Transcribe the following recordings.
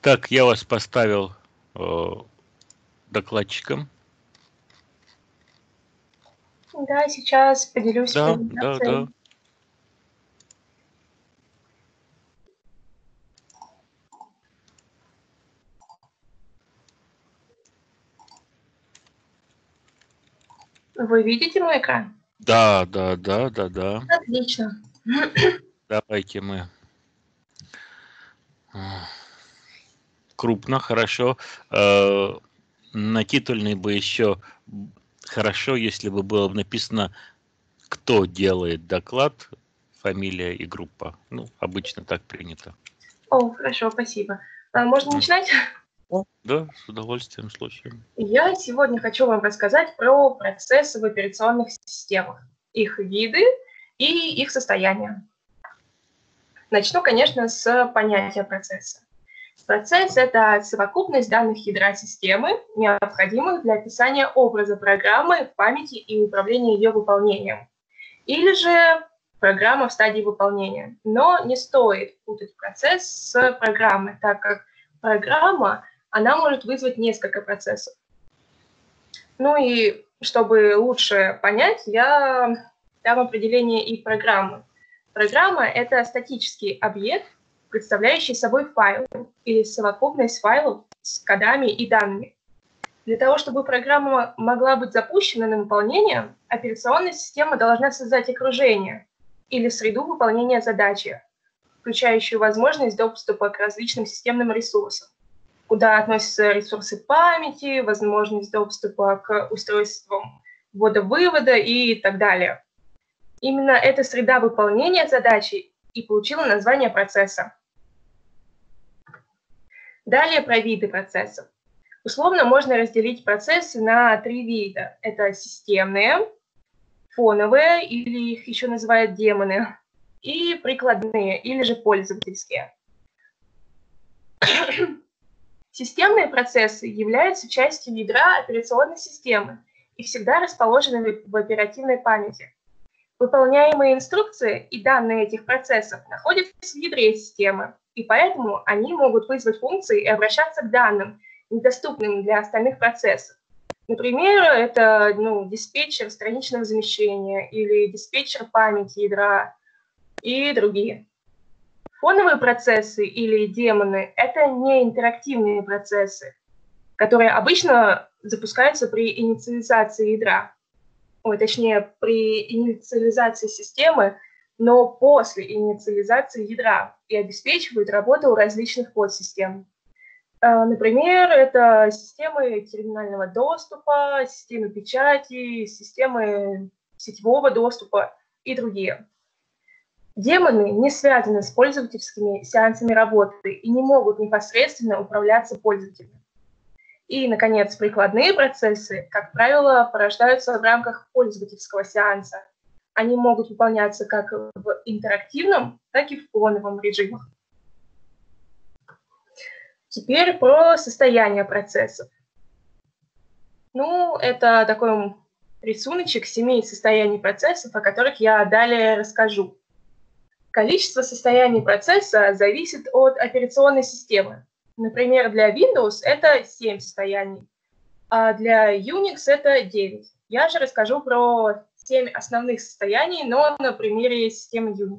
Так, я вас поставил докладчиком. Да, сейчас поделюсь Да. презентацией. Вы видите мой экран? Да. Отлично. Давайте мы крупно, хорошо. На титульный бы еще хорошо, если бы было написано, кто делает доклад, фамилия и группа. Ну, обычно так принято. О, хорошо, спасибо. Можно начинать? Да, с удовольствием слушаем. Я сегодня хочу вам рассказать про процессы в операционных системах, их виды и их состояние. Начну, конечно, с понятия процесса. Процесс – это совокупность данных ядра системы, необходимых для описания образа программы в памяти и управления ее выполнением. Или же программа в стадии выполнения. Но не стоит путать процесс с программой, так как программа, она может вызвать несколько процессов. Ну и чтобы лучше понять, я дам определение и программы. Программа – это статический объект, представляющий собой файл или совокупность файлов с кодами и данными. Для того, чтобы программа могла быть запущена на выполнение, операционная система должна создать окружение или среду выполнения задачи, включающую возможность доступа к различным системным ресурсам, куда относятся ресурсы памяти, возможность доступа к устройствам ввода-вывода и так далее. Именно эта среда выполнения задачи и получила название процесса. Далее про виды процессов. Условно можно разделить процессы на 3 вида. Это системные, фоновые, или их еще называют демоны, и прикладные, или же пользовательские. Системные процессы являются частью ядра операционной системы и всегда расположены в оперативной памяти. Выполняемые инструкции и данные этих процессов находятся в ядре системы, и поэтому они могут вызвать функции и обращаться к данным, недоступным для остальных процессов. Например, это диспетчер страничного замещения или диспетчер памяти ядра и другие. Фоновые процессы или демоны – это не интерактивные процессы, которые обычно запускаются при инициализации ядра, точнее, при инициализации системы, но после инициализации ядра и обеспечивают работу различных подсистем. Например, это системы терминального доступа, системы печати, системы сетевого доступа и другие. Демоны не связаны с пользовательскими сеансами работы и не могут непосредственно управляться пользователем. И, наконец, прикладные процессы, как правило, порождаются в рамках пользовательского сеанса. Они могут выполняться как в интерактивном, так и в фоновом режимах. Теперь про состояние процессов. Это такой рисуночек 7 состояний процессов, о которых я далее расскажу. Количество состояний процесса зависит от операционной системы. Например, для Windows это 7 состояний, а для Unix это 9. Я же расскажу про 7 основных состояний, но на примере системы Unix.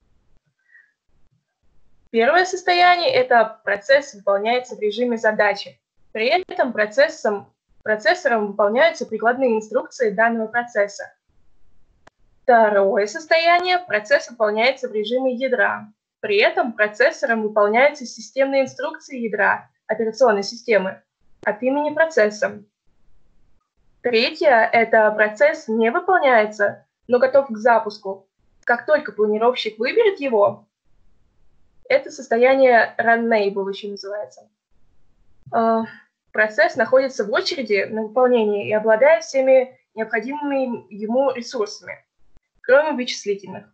Первое состояние – это процесс выполняется в режиме задачи. При этом процессором выполняются прикладные инструкции данного процесса. Второе состояние – процесс выполняется в режиме ядра. При этом процессором выполняются системные инструкции ядра операционной системы от имени процесса. Третье – это процесс не выполняется, но готов к запуску. Как только планировщик выберет его, это состояние runnable еще называется. Процесс находится в очереди на выполнение и обладает всеми необходимыми ему ресурсами, кроме вычислительных.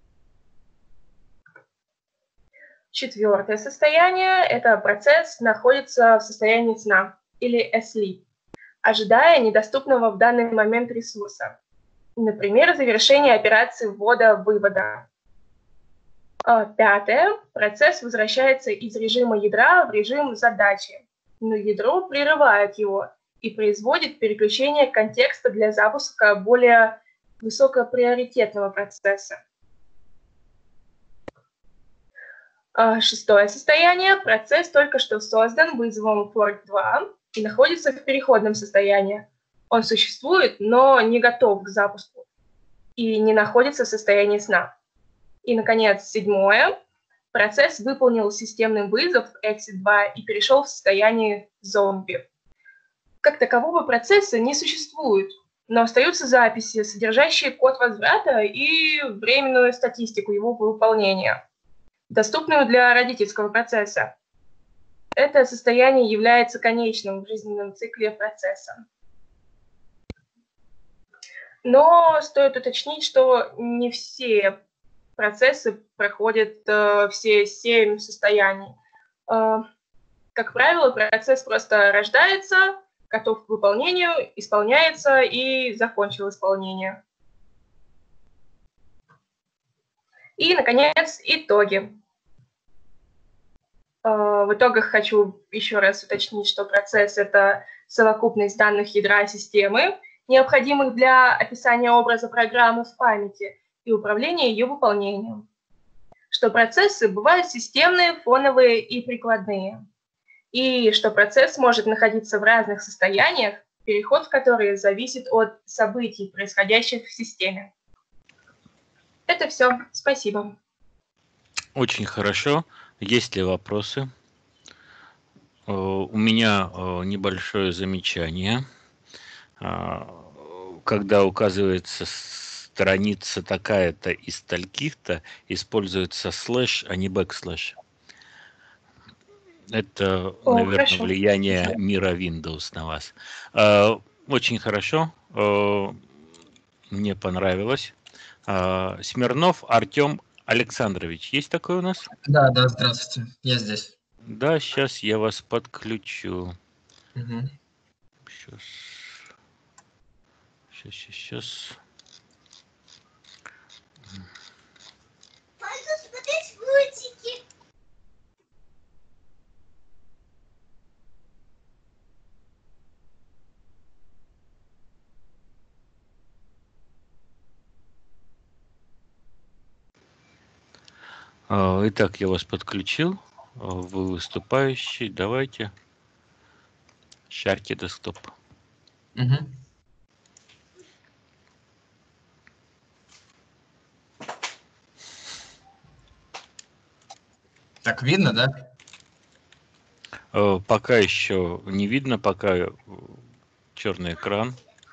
Четвертое состояние – это процесс находится в состоянии сна, или asleep, ожидая недоступного в данный момент ресурса. Например, завершение операции ввода-вывода. Пятое. Процесс возвращается из режима ядра в режим задачи, но ядро прерывает его и производит переключение контекста для запуска более высокоприоритетного процесса. Шестое состояние. Процесс только что создан вызовом fork2 и находится в переходном состоянии. Он существует, но не готов к запуску и не находится в состоянии сна. И, наконец, седьмое. Процесс выполнил системный вызов exit2 и перешел в состояние зомби. Как такового процесса не существует, но остаются записи, содержащие код возврата и временную статистику его выполнения, доступную для родительского процесса. Это состояние является конечным в жизненном цикле процесса. Но стоит уточнить, что не все процессы проходят все 7 состояний. Как правило, процесс просто рождается, готов к выполнению, исполняется и закончил исполнение. И, наконец, итоги. В итогах хочу еще раз уточнить, что процесс — это совокупность данных ядра системы, необходимых для описания образа программы в памяти и управления ее выполнением. Что процессы бывают системные, фоновые и прикладные. И что процесс может находиться в разных состояниях, переход в которые зависит от событий, происходящих в системе. Это все. Спасибо. Очень хорошо. Есть ли вопросы? У меня небольшое замечание. Когда указывается страница такая-то из таких-то, используется слэш, а не бэкслэш. Это, наверное, хорошо. влияние мира Windows на вас. Очень хорошо. Мне понравилось. Смирнов Артем Александрович. Есть такой у нас? Да, здравствуйте. Я здесь. Да, сейчас я вас подключу. Угу. Сейчас. Пойду смотреть мультики. Итак, я вас подключил. Вы выступающий. Давайте. Шарьте десктоп. Угу. Так видно, да? Пока еще не видно, пока черный экран.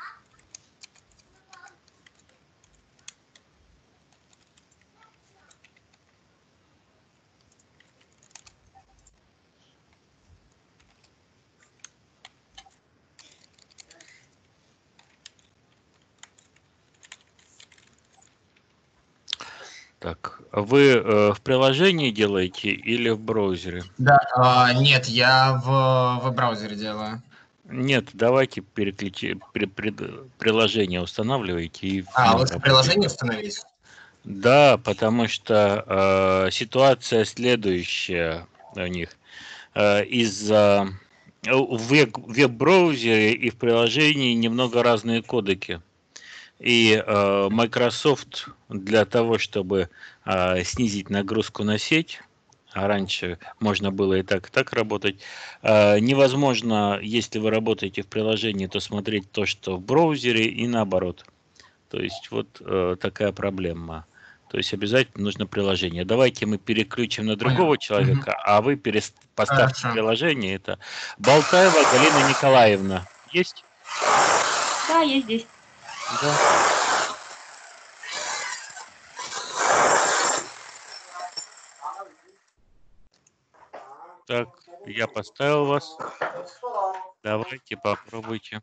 Так, вы в приложении делаете или в браузере? Да, нет, я в веб-браузере делаю. Нет, давайте приложение устанавливайте и в нем Лучше приложение установить? Да, потому что ситуация следующая у них. Из-за в веб-браузере и в приложении немного разные кодеки. И Microsoft для того, чтобы снизить нагрузку на сеть, а раньше можно было и так работать, невозможно, если вы работаете в приложении, то смотреть то, что в браузере, и наоборот. То есть вот такая проблема. То есть обязательно нужно приложение. Давайте мы переключим на другого человека, а вы поставьте приложение. Это Болтаева Галина Николаевна. Есть? Да, я здесь. Да. Так, я поставил вас. Давайте попробуйте.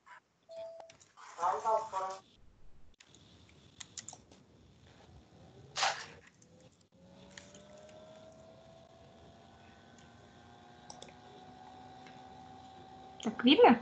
Так, видно?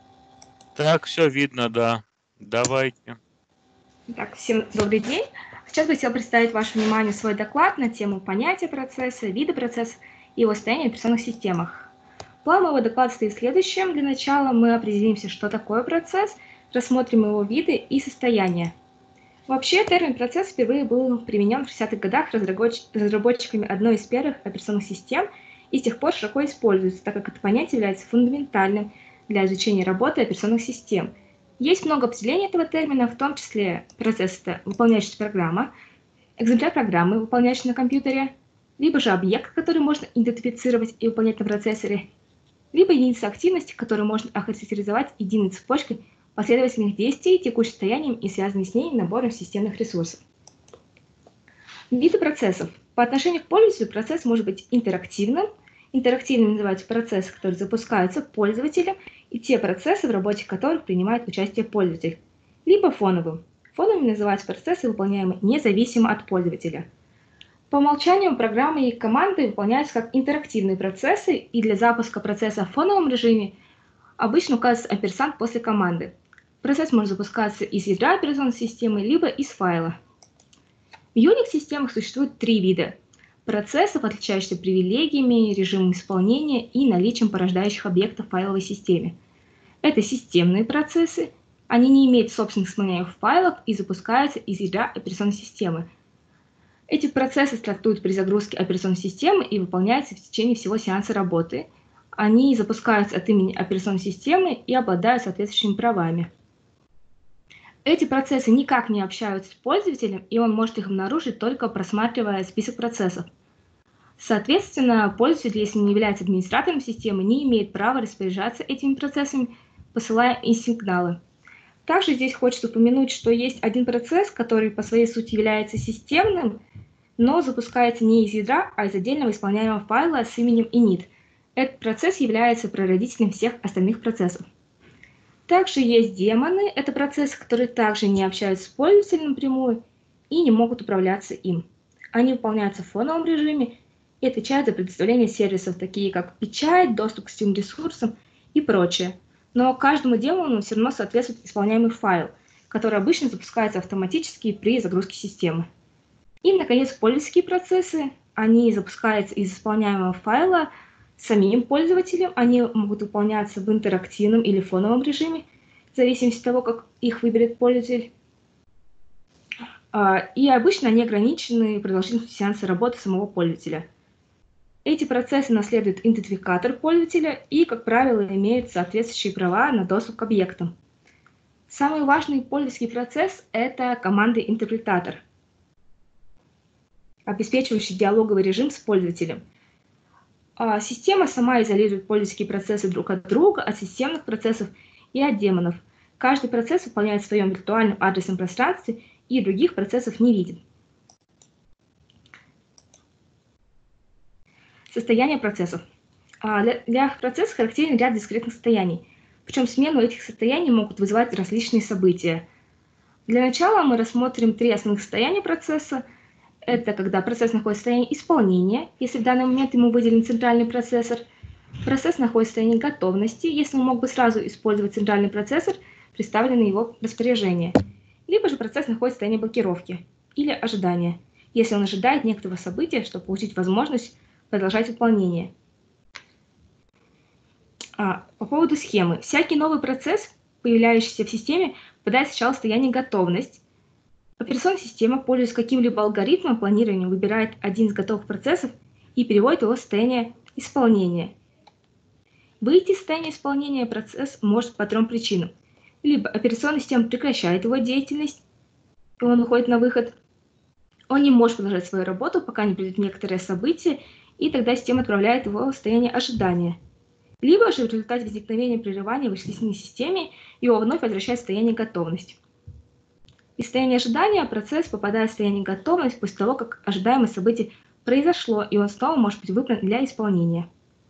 Так, все видно, да. Давайте. Так, всем добрый день. Сейчас бы хотела представить вашему вниманию свой доклад на тему понятия процесса, вида процесса и его состояния в операционных системах. План моего доклада стоит следующим. Для начала мы определимся, что такое процесс, рассмотрим его виды и состояния. Вообще, термин «процесс» впервые был применен в 60-х годах разработчиками одной из первых операционных систем и с тех пор широко используется, так как это понятие является фундаментальным для изучения работы операционных систем. Есть много определений этого термина, в том числе процесс – это выполняющаяся программа, экземпляр программы, выполняющий на компьютере, либо же объект, который можно идентифицировать и выполнять на процессоре, либо единица активности, которую можно охарактеризовать единой цепочкой последовательных действий, текущим состоянием и связанным с ней набором системных ресурсов. Виды процессов. По отношению к пользователю процесс может быть интерактивным. Интерактивным называются процессы, которые запускаются пользователем, и те процессы, в работе которых принимает участие пользователь. Либо фоновым. Фоновыми называются процессы, выполняемые независимо от пользователя. По умолчанию программы и команды выполняются как интерактивные процессы, и для запуска процесса в фоновом режиме обычно указывается амперсанд после команды. Процесс может запускаться из ядра операционной системы, либо из файла. В Unix-системах существует три вида процессов, отличающихся привилегиями, режимом исполнения и наличием порождающих объектов в файловой системе. Это системные процессы, они не имеют собственных исполняемых файлов и запускаются из ядра операционной системы. Эти процессы стартуют при загрузке операционной системы и выполняются в течение всего сеанса работы. Они запускаются от имени операционной системы и обладают соответствующими правами. Эти процессы никак не общаются с пользователем, и он может их обнаружить, только просматривая список процессов. Соответственно, пользователь, если не является администратором системы, не имеет права распоряжаться этими процессами, посылая им сигналы. Также здесь хочется упомянуть, что есть один процесс, который по своей сути является системным, но запускается не из ядра, а из отдельного исполняемого файла с именем init. Этот процесс является прародителем всех остальных процессов. Также есть демоны, это процессы, которые также не общаются с пользователем напрямую и не могут управляться им. Они выполняются в фоновом режиме и отвечают за предоставление сервисов, такие как печать, доступ к сетевым ресурсам и прочее. Но каждому демону все равно соответствует исполняемый файл, который обычно запускается автоматически при загрузке системы. И, наконец, пользовательские процессы. Они запускаются из исполняемого файла самим пользователем. Они могут выполняться в интерактивном или фоновом режиме, в зависимости от того, как их выберет пользователь. И обычно они ограничены продолжительностью сеанса работы самого пользователя. Эти процессы наследуют идентификатор пользователя и, как правило, имеют соответствующие права на доступ к объектам. Самый важный пользовательский процесс – это команда-интерпретатор, обеспечивающий диалоговый режим с пользователем. Система сама изолирует пользовательские процессы друг от друга, от системных процессов и от демонов. Каждый процесс выполняет в своем виртуальном адресном пространстве и других процессов не видит. Состояние процессов. Для процессов характерен ряд дискретных состояний, причем смену этих состояний могут вызывать различные события. Для начала мы рассмотрим три основных состояния процесса. Это когда процесс находится в состоянии исполнения, если в данный момент ему выделен центральный процессор. Процесс находится в состоянии готовности, если он мог бы сразу использовать центральный процессор, представленный его распоряжение. Либо же процесс находится в состоянии блокировки или ожидания, если он ожидает некоторого события, чтобы получить возможность продолжать выполнение. По поводу схемы. Всякий новый процесс, появляющийся в системе, попадает сначала в состояние готовность. Операционная система, пользуясь каким-либо алгоритмом планирования, выбирает один из готовых процессов и переводит его в состояние исполнения. Выйти из состояния исполнения процесс может по трем причинам. Либо операционная система прекращает его деятельность, и он уходит на выход. Он не может продолжать свою работу, пока не придет некоторое событие, и тогда система отправляет его в состояние ожидания. Либо же в результате возникновения прерывания в вычислительной системе его вновь возвращает в состояние готовности. Из состояния ожидания процесс попадает в состояние готовности после того, как ожидаемое событие произошло, и он снова может быть выбран для исполнения.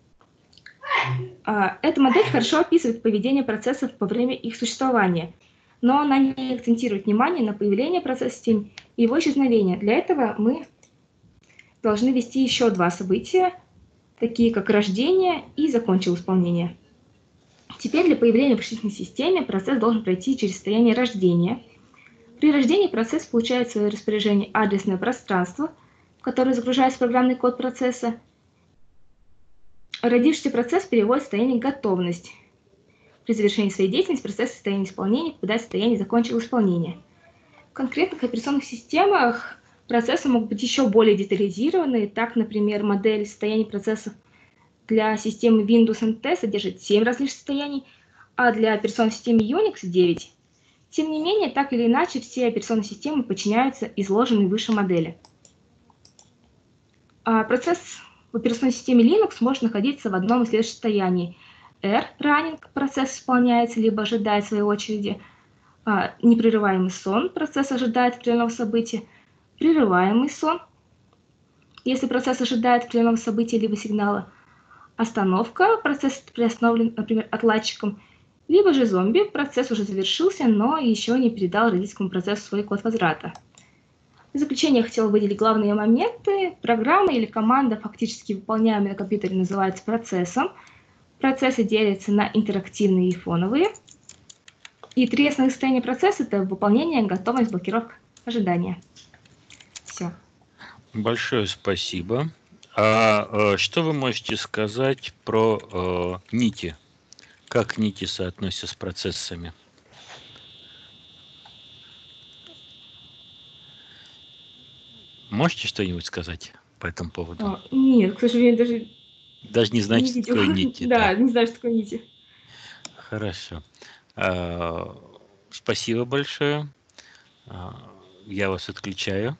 Эта модель хорошо описывает поведение процессов во время их существования, но она не акцентирует внимание на появление процесса в системе и его исчезновение. Для этого мы должны ввести еще два события, такие как рождение и закончил исполнение. Теперь для появления в вычислительной системе процесс должен пройти через состояние рождения. При рождении процесс получает в свое распоряжение адресное пространство, в которое загружается программный код процесса. Родившийся процесс переводит в состояние готовность. При завершении своей деятельности процесс в состоянии исполнения попадает в состояние закончил исполнение. В конкретных операционных системах процессы могут быть еще более детализированы. Так, например, модель состояний процессов для системы Windows NT содержит 7 различных состояний, а для операционной системы Unix 9. Тем не менее, так или иначе, все операционные системы подчиняются изложенной выше модели. Процесс в операционной системе Linux может находиться в одном из следующих состояний. R – running, процесс исполняется, либо ожидает своей очереди. Непрерываемый сон, процесс ожидает определенного события. Прерываемый сон, если процесс ожидает определенного события либо сигнала. Остановка, процесс приостановлен, например, отладчиком. Либо же зомби, процесс уже завершился, но еще не передал родительскому процессу свой код возврата. В заключение я хотела выделить главные моменты. Программа или команда, фактически выполняемая на компьютере, называется процессом. Процессы делятся на интерактивные и фоновые. И 3 основных состояния процесса – это выполнение, готовность, блокировка, ожидание. Все. Большое спасибо. Что вы можете сказать про нити? Как нити соотносятся с процессами? Можете что-нибудь сказать по этому поводу? Нет, к сожалению, Даже не знаете, что такое нити. Да, не знаю, что такое нити. Хорошо. Спасибо большое. Я вас отключаю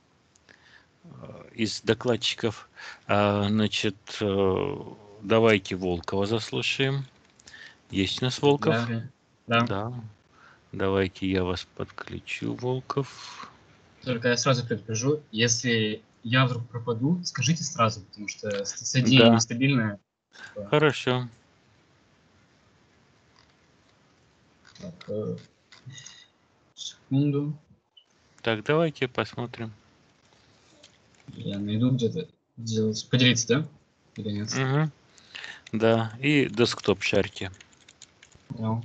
из докладчиков. Значит, давайте Волкова заслушаем. Есть у нас Волков? Да. Да. Давайте я вас подключу, Волков. Только я сразу предупрежу, если я вдруг пропаду, скажите сразу, потому что соединение нестабильное. Хорошо. Так, секунду. Так, давайте посмотрим. Я найду где-то поделиться, да? Или нет? Угу. Да, и десктоп шарьте. Понял.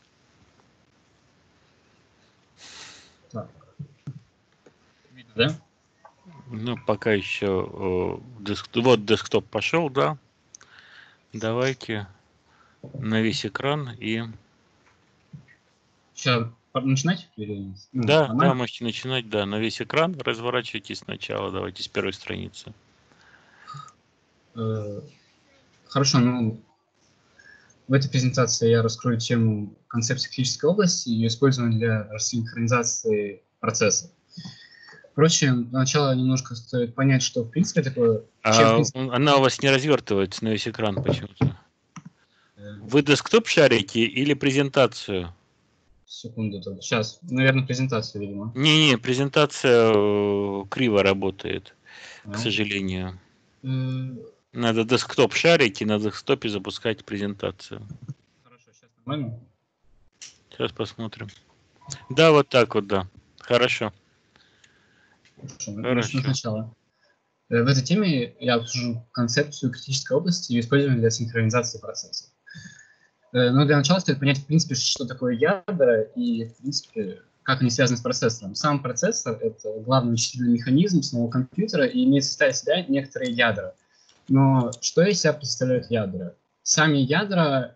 Так. Видно, да? Ну, пока еще вот десктоп пошел, да. Давайте на весь экран и... Сейчас начинать? Или... Да, можете начинать, да, на весь экран. Разворачивайтесь сначала, давайте с первой страницы. Хорошо, ну, в этой презентации я раскрою тему концепции критической области и ее использования для рассинхронизации процесса. Впрочем, для начала немножко стоит понять, что в принципе такое... Она у вас не развертывается на весь экран почему-то. Вы десктоп шарите или презентацию? Секунду, тогда. Сейчас, наверное, презентацию, видимо. Не, презентация криво работает, к сожалению. Надо десктоп шарить и на десктопе запускать презентацию. Хорошо, сейчас нормально? Сейчас посмотрим. Да, вот так вот, да. Хорошо. Хорошо. Сначала. В этой теме я обсужу концепцию критической области и ее использование для синхронизации процессов. Но для начала стоит понять, в принципе, что такое ядра и, в принципе, как они связаны с процессором. Сам процессор – это главный вычислительный механизм самого компьютера и имеет в составе себя некоторые ядра. Но что из себя представляют ядра? Сами ядра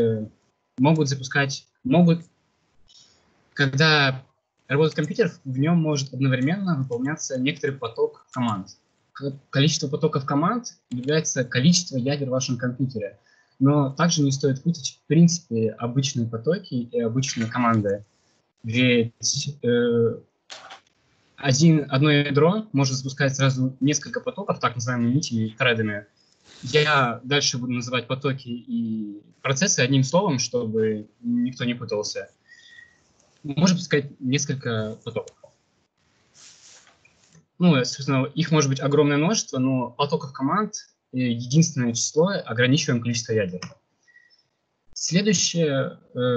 когда работает компьютер, в нем может одновременно выполняться некоторый поток команд. Количество потоков команд является количество ядер в вашем компьютере. Но также не стоит путать, в принципе, обычные потоки и обычные команды. Ведь одно ядро может запускать сразу несколько потоков, так называемыми нитями, тредами. Я дальше буду называть потоки и процессы одним словом, чтобы никто не путался. Можно сказать несколько потоков. Ну, собственно, их может быть огромное множество, но потоков команд единственное число, ограничиваем количество ядер. Следующее,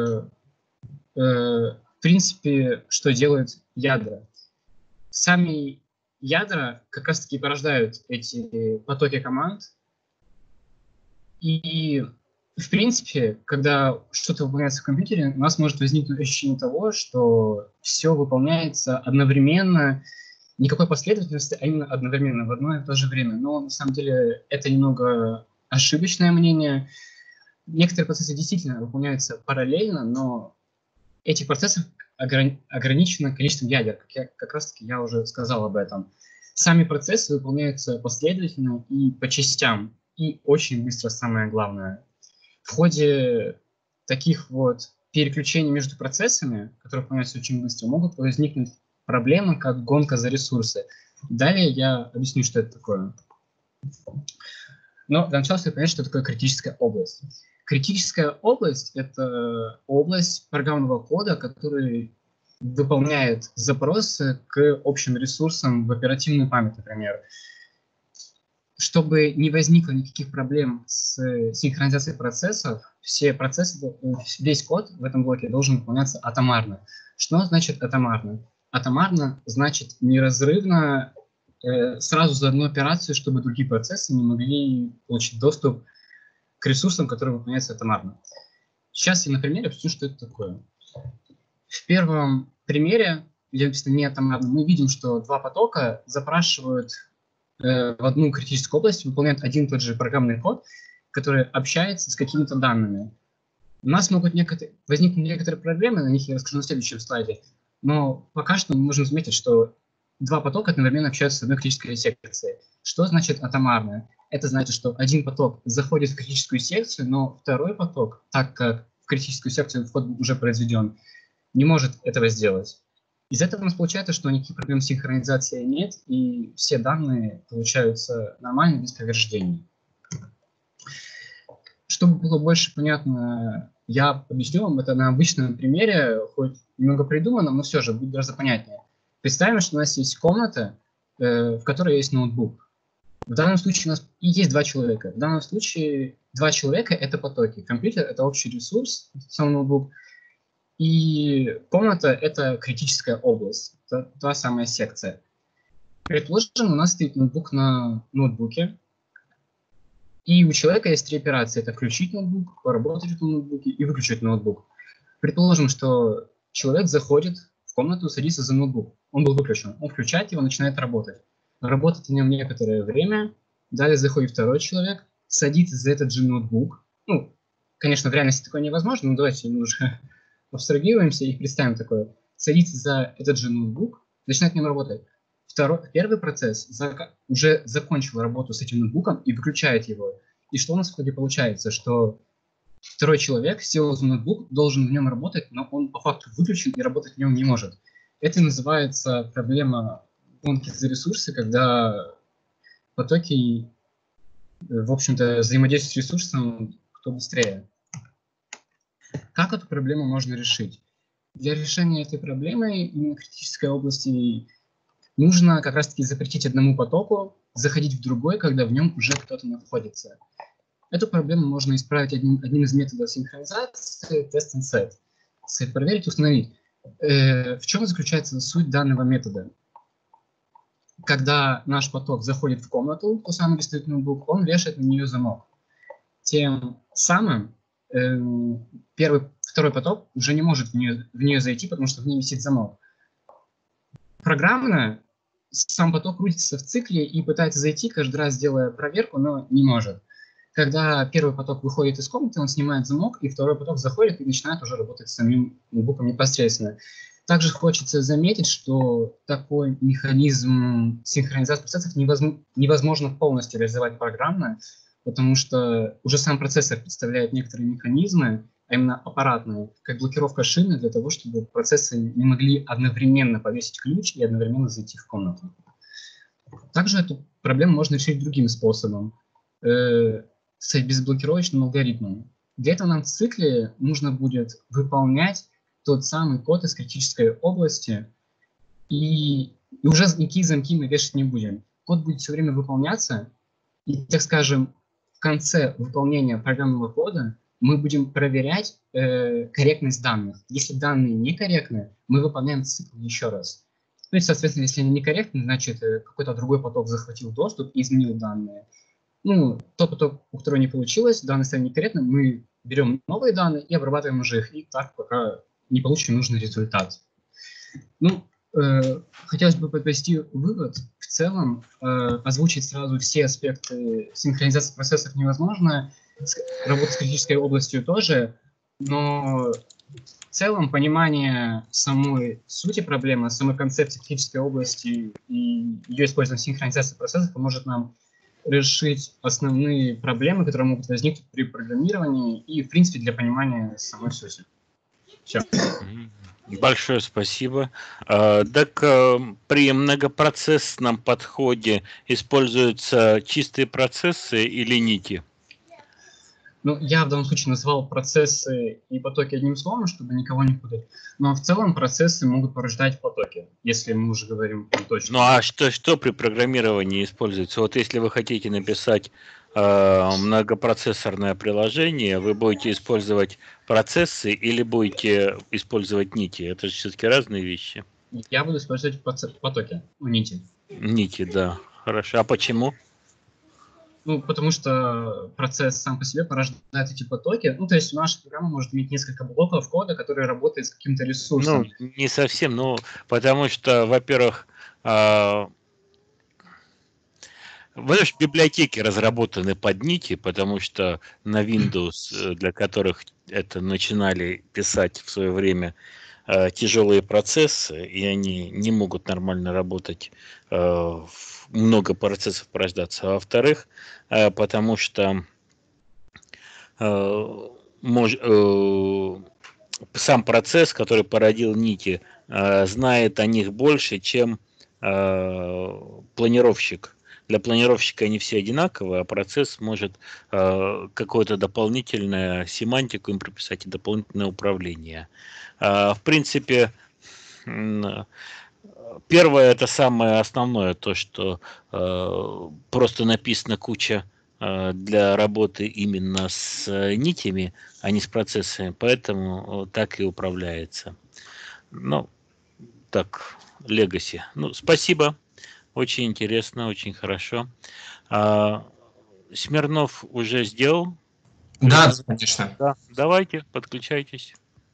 в принципе, что делают ядра. Сами ядра как раз-таки порождают эти потоки команд, и В принципе, когда что-то выполняется в компьютере, у нас может возникнуть ощущение того, что все выполняется одновременно, никакой последовательности, а именно одновременно в одно и то же время. Но на самом деле это немного ошибочное мнение. Некоторые процессы действительно выполняются параллельно, но этих процессов ограничено количеством ядер, как раз-таки я уже сказал об этом. Сами процессы выполняются последовательно и по частям, и очень быстро, самое главное. В ходе таких вот переключений между процессами, которые выполняются очень быстро, могут возникнуть проблемы, как гонка за ресурсы. Далее я объясню, что это такое. Но для начала стоит понять, что такое критическая область. Критическая область – это область программного кода, который выполняет запросы к общим ресурсам в оперативной памяти, например. Чтобы не возникло никаких проблем с синхронизацией процессов, все процессы, весь код в этом блоке должен выполняться атомарно. Что значит атомарно? Атомарно значит неразрывно, сразу за одну операцию, чтобы другие процессы не могли получить доступ к ресурсам, которые выполняются атомарно. Сейчас я на примере объясню, что это такое. В первом примере, где написано не атомарно, мы видим, что два потока запрашивают в одну критическую область, выполняют один и тот же программный код, который общается с какими-то данными. У нас могут возникнуть некоторые проблемы, на них я расскажу на следующем слайде, но пока что мы можем заметить, что два потока одновременно общаются с одной критической секцией. Что значит атомарно? Это значит, что один поток заходит в критическую секцию, но второй поток, так как в критическую секцию вход уже произведен, не может этого сделать. Из этого у нас получается, что никаких проблем с синхронизацией нет, и все данные получаются нормально, без повреждений. Чтобы было больше понятно, я объясню вам это на обычном примере, хоть немного придумано, но все же будет гораздо понятнее. Представим, что у нас есть комната, в которой есть ноутбук. В данном случае у нас есть два человека. В данном случае два человека – это потоки. Компьютер – это общий ресурс, сам ноутбук. И комната – это критическая область, та самая секция. Предположим, у нас стоит ноутбук на ноутбуке, и у человека есть три операции. Это включить ноутбук, поработать на ноутбуке и выключить ноутбук. Предположим, что человек заходит в комнату, садится за ноутбук. Он был выключен. Он включает его, начинает работать. Работает в нем некоторое время. Далее заходит второй человек, садится за этот же ноутбук. Ну, конечно, в реальности такое невозможно, но давайте немножко абстрагируемся и представим такое. Садится за этот же ноутбук, начинает в нем работать. Первый процесс уже закончил работу с этим ноутбуком и выключает его. И что у нас в итоге получается? Что второй человек сел за ноутбук, должен в нем работать, но он по факту выключен и работать в нем не может. Это называется проблема гонки за ресурсы, когда потоки, в общем-то, взаимодействуют с ресурсом кто быстрее. Как эту проблему можно решить? Для решения этой проблемы именно критической области нужно как раз-таки запретить одному потоку заходить в другой, когда в нем уже кто-то находится. Эту проблему можно исправить одним из методов синхронизации test and set. Set проверить, установить. В чем заключается суть данного метода? Когда наш поток заходит в комнату, то самый стоит ноутбук, он вешает на нее замок. Тем самым второй поток уже не может в нее зайти, потому что в ней висит замок. Программно сам поток крутится в цикле и пытается зайти, каждый раз делая проверку, но не может. Когда первый поток выходит из комнаты, он снимает замок, и второй поток заходит и начинает уже работать с самим ноутбуком непосредственно. Также хочется заметить, что такой механизм синхронизации процессов невозможно полностью реализовать программно, потому что уже сам процессор представляет некоторые механизмы, а именно аппаратные, как блокировка шины, для того, чтобы процессы не могли одновременно повесить ключ и одновременно зайти в комнату. Также эту проблему можно решить другим способом, с безблокировочным алгоритмом. Для этого нам в цикле нужно будет выполнять тот самый код из критической области, и уже никакие замки мы вешать не будем. Код будет все время выполняться, и, так скажем, в конце выполнения программного кода мы будем проверять корректность данных. Если данные некорректны, мы выполняем цикл еще раз. Ну и, соответственно, если они некорректны, значит, какой-то другой поток захватил доступ и изменил данные. Ну, тот поток, у которого не получилось, данные стали некорректны, мы берем новые данные и обрабатываем уже их, и так пока не получим нужный результат. Ну, хотелось бы подвести вывод. В целом, озвучить сразу все аспекты синхронизации процессов невозможно, работать с критической областью тоже, но в целом понимание самой сути проблемы, самой концепции критической области и ее использование в синхронизации процессов поможет нам решить основные проблемы, которые могут возникнуть при программировании и, в принципе, для понимания самой сути. Все. Большое спасибо. Так при многопроцессном подходе используются чистые процессы или нити? Ну, я в данном случае назвал процессы и потоки одним словом, чтобы никого не путать. Но в целом процессы могут порождать потоки, если мы уже говорим точно. Ну а что при программировании используется? Вот если вы хотите написать многопроцессорное приложение, вы будете использовать процессы или будете использовать нити? Это же все-таки разные вещи. Я буду использовать потоки, нити. Нити, да. Хорошо. А почему? Ну, потому что процесс сам по себе порождает эти потоки. Ну, то есть наша программа может иметь несколько блоков кода, которые работают с каким-то ресурсом. Ну, не совсем, ну, потому что, во-первых, библиотеки разработаны под нити, потому что на Windows, для которых это начинали писать в свое время тяжелые процессы, и они не могут нормально работать, много процессов порождаться. А во-вторых, потому что сам процесс, который породил нити, знает о них больше, чем планировщик. Для планировщика они все одинаковые, а процесс может какую-то дополнительную семантику им прописать и дополнительное управление. В принципе, первое, это самое основное, то, что просто написана куча для работы именно с нитями, а не с процессами, поэтому так и управляется. Ну, так, Legacy. Ну, спасибо. Очень интересно, очень хорошо. Смирнов уже сделал? Да, конечно. Да, давайте, подключайтесь.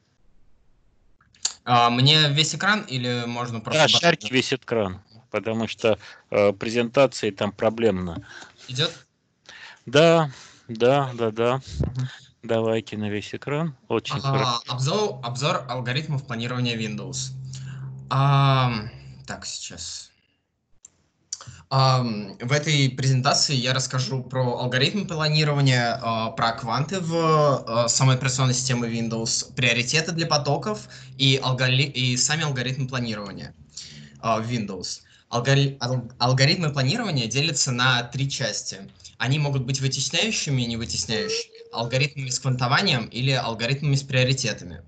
Мне весь экран или можно просто... Да, шарьте весь экран, потому что презентации там проблемно. Идет? Да. Давайте на весь экран. Очень хорошо. Обзор алгоритмов планирования Windows. Так, сейчас... В этой презентации я расскажу про алгоритмы планирования, про кванты в самой операционной системе Windows, приоритеты для потоков и сами алгоритмы планирования в Windows. Алгоритмы планирования делятся на 3 части. Они могут быть вытесняющими и не вытесняющими, алгоритмами с квантованием или алгоритмами с приоритетами.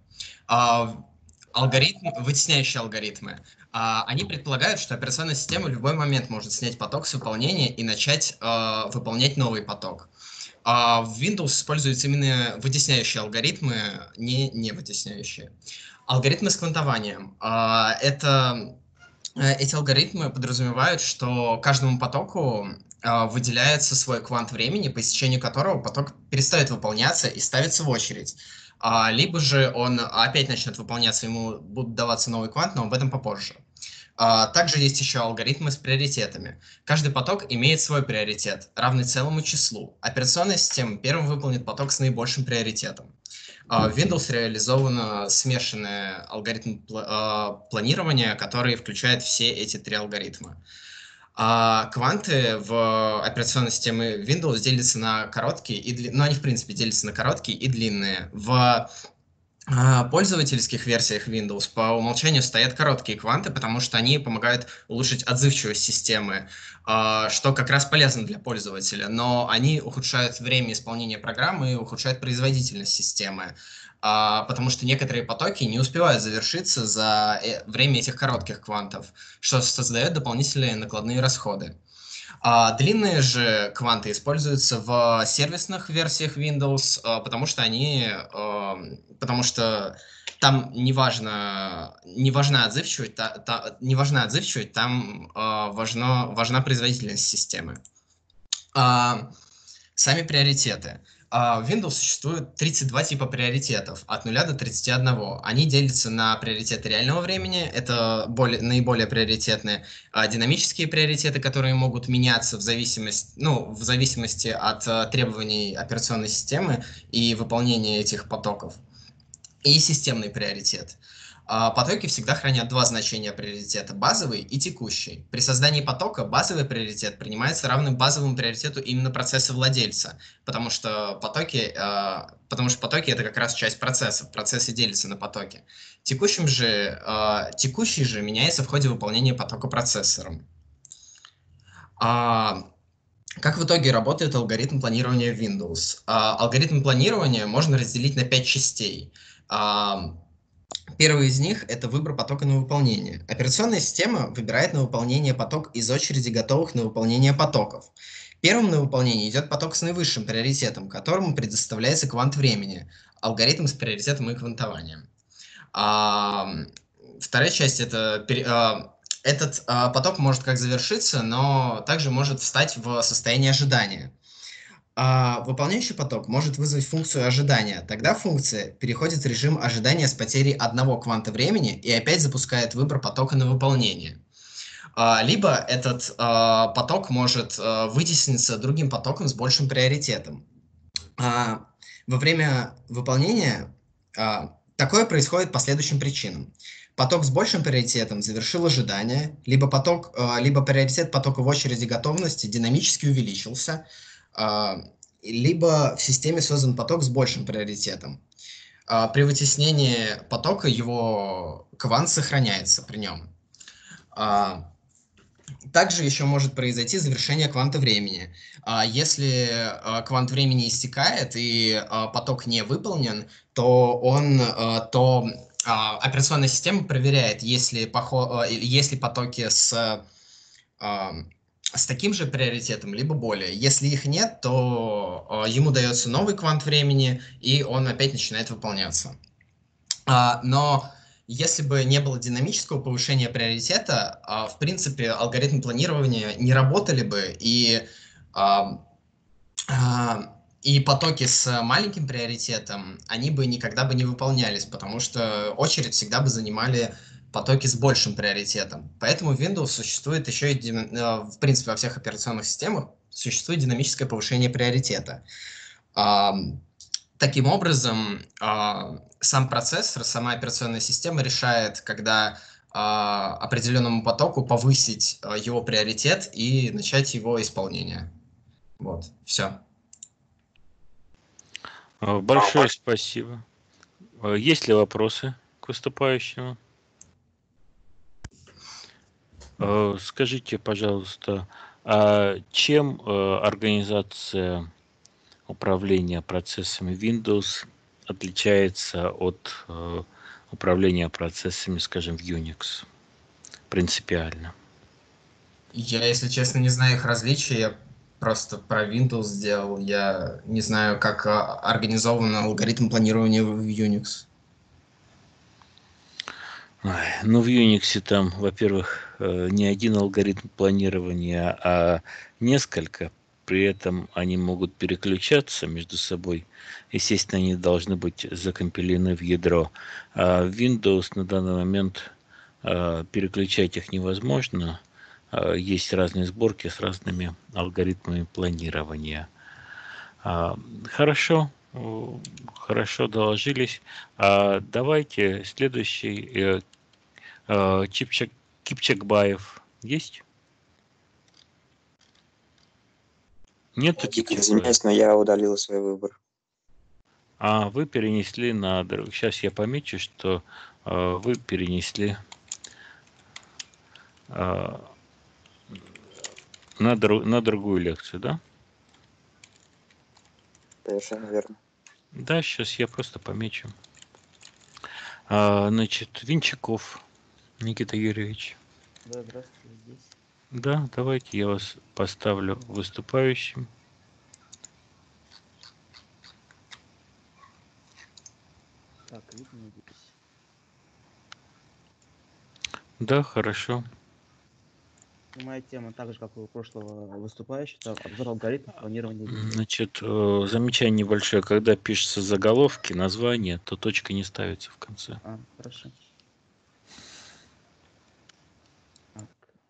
Вытесняющие алгоритмы. Они предполагают, что операционная система в любой момент может снять поток с выполнения и начать выполнять новый поток. В Windows используются именно вытесняющие алгоритмы, не вытесняющие. Алгоритмы с квантованием. Эти алгоритмы подразумевают, что каждому потоку выделяется свой квант времени, по истечению которого поток перестает выполняться и ставится в очередь. Либо же он опять начнет выполняться, ему будет даваться новый квант, но об этом попозже. Также есть еще алгоритмы с приоритетами. Каждый поток имеет свой приоритет, равный целому числу. Операционная система первым выполнит поток с наибольшим приоритетом. В Windows реализован смешанный алгоритм планирования, который включает все эти 3 алгоритма. Кванты в операционной системе Windows делятся на короткие и длинные, но они в принципе делятся на короткие и длинные. В пользовательских версиях Windows по умолчанию стоят короткие кванты, потому что они помогают улучшить отзывчивость системы, что как раз полезно для пользователя, но они ухудшают время исполнения программы и ухудшают производительность системы, потому что некоторые потоки не успевают завершиться за время этих коротких квантов, что создает дополнительные накладные расходы. Длинные же кванты используются в сервисных версиях Windows, потому что там не важна отзывчивость, там важна производительность системы. Сами приоритеты. В Windows существует 32 типа приоритетов, от 0 до 31. Они делятся на приоритеты реального времени, это наиболее приоритетные, динамические приоритеты, которые могут меняться в зависимости от требований операционной системы и выполнения этих потоков, и системный приоритет. Потоки всегда хранят два значения приоритета – базовый и текущий. При создании потока базовый приоритет принимается равным базовому приоритету именно процесса владельца, потому что потоки это как раз часть процессов, процессы делятся на потоки. Текущий же меняется в ходе выполнения потока процессором. Как в итоге работает алгоритм планирования Windows? Алгоритм планирования можно разделить на 5 частей. Первый из них – это выбор потока на выполнение. Операционная система выбирает на выполнение поток из очереди готовых на выполнение потоков. Первым на выполнение идет поток с наивысшим приоритетом, которому предоставляется квант времени, алгоритм с приоритетом и квантованием. Вторая часть – этот поток может как завершиться, но также может встать в состояние ожидания. Выполняющий поток может вызвать функцию ожидания. Тогда функция переходит в режим ожидания с потерей одного кванта времени и опять запускает выбор потока на выполнение. Либо этот поток может вытесниться другим потоком с большим приоритетом. Во время выполнения такое происходит по следующим причинам. Поток с большим приоритетом завершил ожидание, либо приоритет потока в очереди готовности динамически увеличился, либо в системе создан поток с большим приоритетом. При вытеснении потока его квант сохраняется при нем. Также еще может произойти завершение кванта времени. Если квант времени истекает и поток не выполнен, то операционная система проверяет, если потоки с таким же приоритетом, либо более. Если их нет, то ему дается новый квант времени, и он опять начинает выполняться. Но если бы не было динамического повышения приоритета, в принципе, алгоритмы планирования не работали бы, и потоки с маленьким приоритетом, они бы никогда бы не выполнялись, потому что очередь всегда бы занимали потоки с большим приоритетом. Поэтому в Windows существует еще и, в принципе, во всех операционных системах существует динамическое повышение приоритета. Таким образом, сам процессор, сама операционная система решает, когда определенному потоку повысить его приоритет и начать его исполнение. Вот, все. Большое спасибо. Есть ли вопросы к выступающему? Скажите, пожалуйста, чем организация управления процессами Windows отличается от управления процессами, скажем, в Unix? Принципиально. Я, если честно, не знаю их различий. Я просто про Windows сделал. Я не знаю, как организован алгоритм планирования в Unix. Ну, в Unix там, во-первых, не один алгоритм планирования, а несколько. При этом они могут переключаться между собой. Естественно, они должны быть закомпилены в ядро. А в Windows на данный момент переключать их невозможно. Есть разные сборки с разными алгоритмами планирования. Хорошо, хорошо доложились. Давайте следующий. Кипчакбаев есть? Нет? Извиняюсь, но я удалил свой выбор. Вы перенесли на... Сейчас я помечу, что вы перенесли на другую лекцию, да? Совершенно верно. Да, сейчас я просто помечу. Значит, Винчаков Никита Юрьевич. Да, здравствуйте, здесь. Да, давайте я вас поставлю выступающим. Так, видно, надеюсь. Да, хорошо. Моя тема так же, как и у прошлого выступающего, это обзор алгоритмов планирования Windows. Значит, замечание небольшое. Когда пишется заголовки, название, то точка не ставится в конце. Хорошо. Так.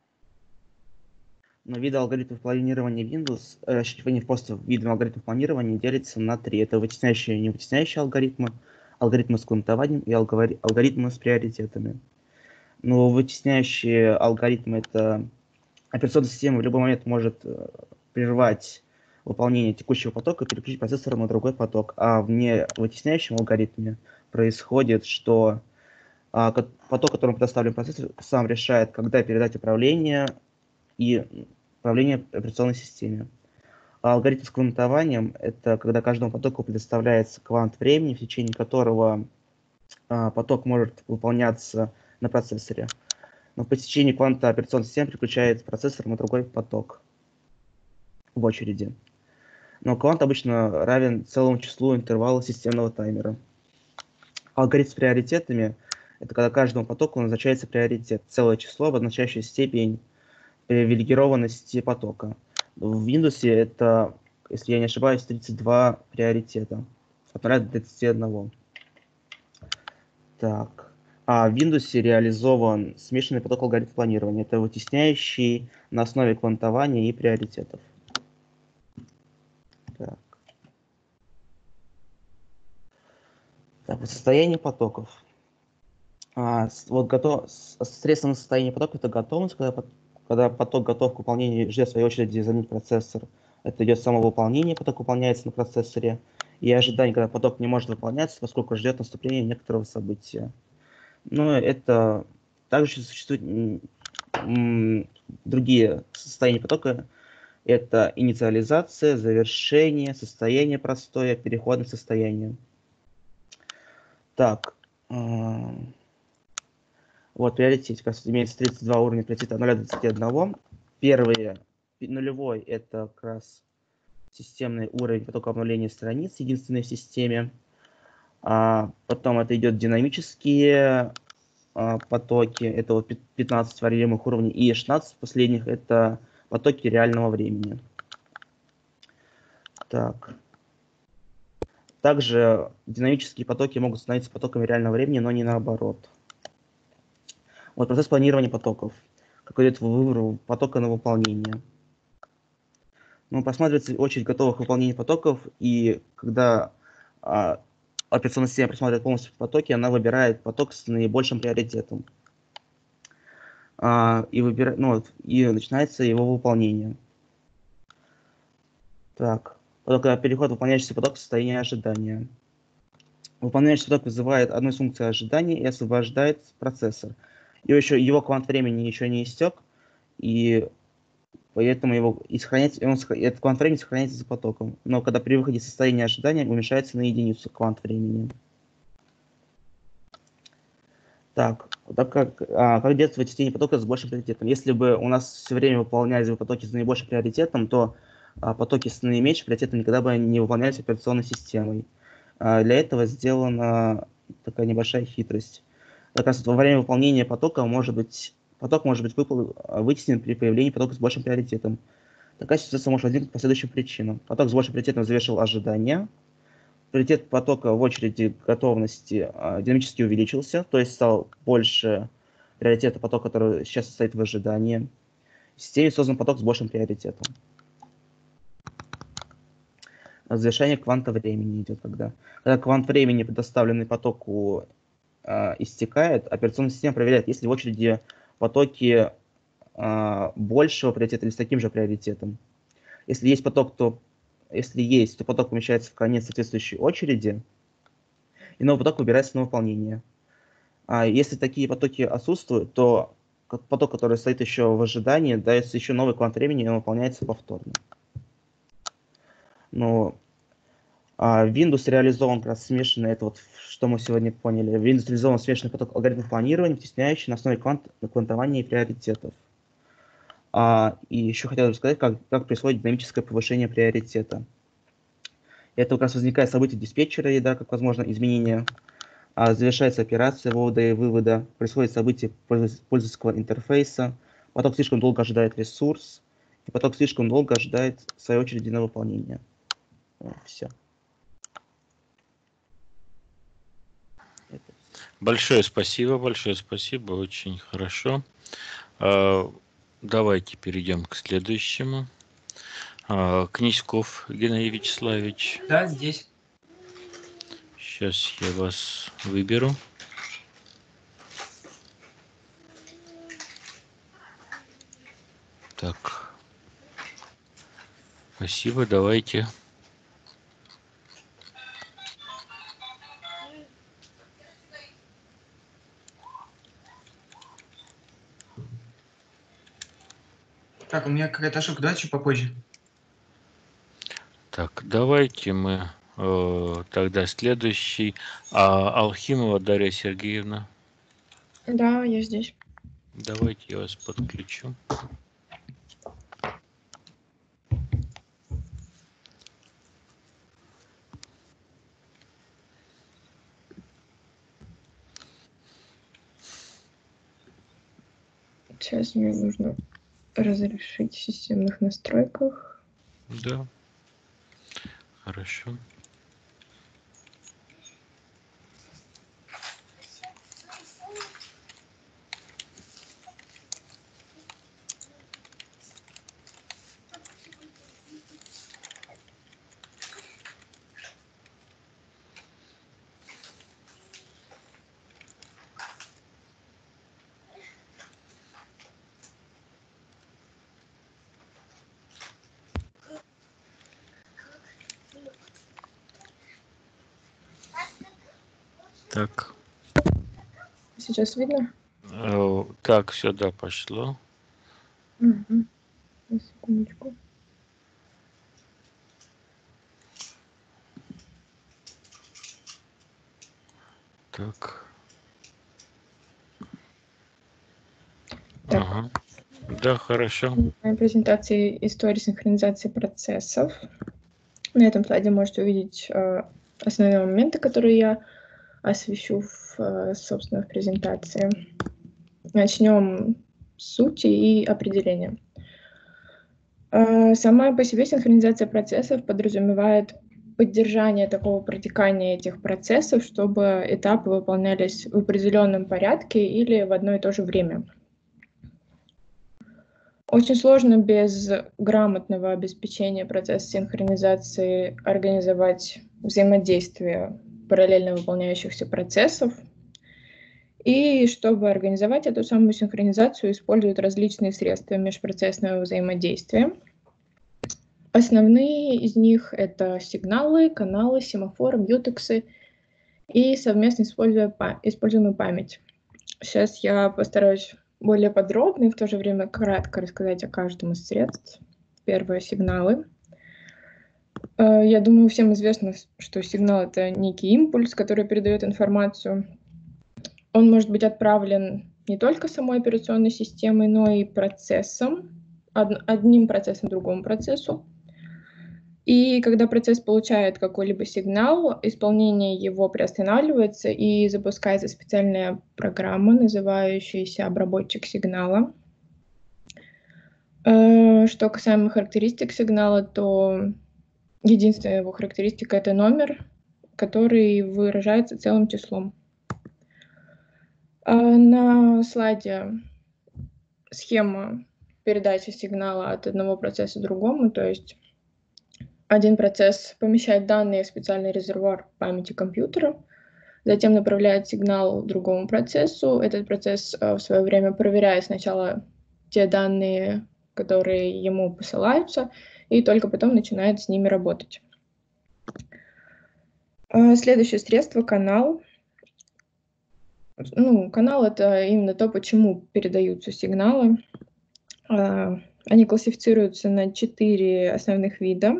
Но виды алгоритмов планирования Windows, не просто виды алгоритмов планирования делятся на три. Это вытесняющие и невытесняющие алгоритмы, алгоритмы с квантованием и алгоритмы с приоритетами. Но вытесняющие алгоритмы — это операционная система в любой момент может прервать выполнение текущего потока и переключить процессор на другой поток. А в невытесняющем алгоритме происходит, что поток, которому предоставлен процессор, сам решает, когда передать управление и управление операционной системе. А алгоритм с квантованием — это когда каждому потоку предоставляется квант времени, в течение которого поток может выполняться на процессоре. Но по течении кванта операционной системы переключает процессор на другой поток в очереди. Но квант обычно равен целому числу интервалов системного таймера. Алгоритм с приоритетами — это когда каждому потоку назначается приоритет, целое число, обозначающее степень привилегированности потока. В Windows это, если я не ошибаюсь, 32 приоритета. От 0 до 31. Так. А в Windows реализован смешанный поток алгоритм планирования. Это вытесняющий на основе квантования и приоритетов. Так. Так, состояние потоков. Средственное состояние потока — это готовность, когда поток готов к выполнению, ждет в своей очереди заменить процессор. Это идет самовыполнение, поток выполняется на процессоре. И ожидание, когда поток не может выполняться, поскольку ждет наступления некоторого события. Но это также существуют другие состояния потока. Это инициализация, завершение, состояние простое, переходное состояние. Так. Вот приоритет, как раз имеется 32 уровня приоритета от 0 до 31. Первый, нулевой, это как раз системный уровень потока обновления страниц, единственной в системе. Потом это идет динамические потоки, это вот 15 варьируемых уровней, и 16 последних — это потоки реального времени. Так. Также динамические потоки могут становиться потоками реального времени, но не наоборот. Вот процесс планирования потоков, как идет выбор потока на выполнение. Просматривается очередь готовых выполнений потоков, и когда операционная система просматривает полностью потоки, она выбирает поток с наибольшим приоритетом. И начинается его выполнение. Так. Когда переход выполняющийся поток в состояние ожидания. Выполняющийся поток вызывает одну из функций ожидания и освобождает процессор. И еще его квант времени еще не истек, и поэтому этот квант времени сохраняется за потоком. Но когда при выходе из состояния ожидания уменьшается на единицу квант времени. Так, как действует вычисление потока с большим приоритетом? Если бы у нас все время выполнялись бы потоки с наибольшим приоритетом, то потоки с наименьшим приоритетом никогда бы не выполнялись операционной системой. Для этого сделана такая небольшая хитрость. Как раз во время выполнения поток может быть вытеснен при появлении потока с большим приоритетом. Такая ситуация может возникнуть по следующим причинам. Поток с большим приоритетом завершил ожидание. Приоритет потока в очереди готовности динамически увеличился, то есть стал больше приоритета потока, который сейчас состоит в ожидании. В системе создан поток с большим приоритетом. Завершение кванта времени идет, когда квант времени, предоставленный потоку, истекает, операционная система проверяет, есть ли в очереди потоки большего приоритета или с таким же приоритетом. Если есть поток, то поток помещается в конец соответствующей очереди, и новый поток выбирается на выполнение. А если такие потоки отсутствуют, то поток, который стоит еще в ожидании, дается еще новый квант времени, и он выполняется повторно. Но Windows реализован как раз смешанный, это вот что мы сегодня поняли. В Windows реализован смешанный поток алгоритмов планирования, вытесняющий на основе квантования и приоритетов. И еще хотел бы сказать, как происходит динамическое повышение приоритета. Это как раз возникает событие диспетчера ядра, как возможно изменение. Завершается операция ввода и вывода. Происходит событие пользовательского интерфейса. поток слишком долго ожидает ресурс, и поток слишком долго ожидает, в свою очередь, на выполнение. Все. Большое спасибо, очень хорошо. Давайте перейдем к следующему. Князьков Геннадий Вячеславович. Да, здесь. Сейчас я вас выберу. Так. Спасибо, давайте. Так, у меня какая-то ошибка, давайте чуть попозже. Так, давайте мы тогда следующий. Алхимова Дарья Сергеевна. Да, я здесь. Давайте я вас подключу. Сейчас мне нужно разрешить в системных настройках. Да. Хорошо. Так. Сейчас видно? Так, сюда пошло. Угу. Секундочку. Так. Так. Ага. Да, хорошо. Моя презентация истории синхронизации процессов. На этом слайде можете увидеть основные моменты, которые я освещу собственно, в презентации. Начнем с сути и определения. Сама по себе синхронизация процессов подразумевает поддержание такого протекания этих процессов, чтобы этапы выполнялись в определенном порядке или в одно и то же время. Очень сложно без грамотного обеспечения процесса синхронизации организовать взаимодействие параллельно выполняющихся процессов. И чтобы организовать эту самую синхронизацию, используют различные средства межпроцессного взаимодействия. Основные из них — это сигналы, каналы, семафоры, мьютексы и совместно используемая память. Сейчас я постараюсь более подробно и в то же время кратко рассказать о каждом из средств. Первое — сигналы. Я думаю, всем известно, что сигнал — это некий импульс, который передает информацию. Он может быть отправлен не только самой операционной системой, но и процессом, одним процессом другому процессу. И когда процесс получает какой-либо сигнал, исполнение его приостанавливается и запускается специальная программа, называющаяся обработчик сигнала. Что касаемо характеристик сигнала, то единственная его характеристика — это номер, который выражается целым числом. На слайде схема передачи сигнала от одного процесса к другому, то есть один процесс помещает данные в специальный резервуар памяти компьютера, затем направляет сигнал другому процессу. Этот процесс в свое время проверяет сначала те данные, которые ему посылаются, и только потом начинает с ними работать. Следующее средство — канал. Канал — это именно то, почему передаются сигналы. Они классифицируются на 4 основных вида.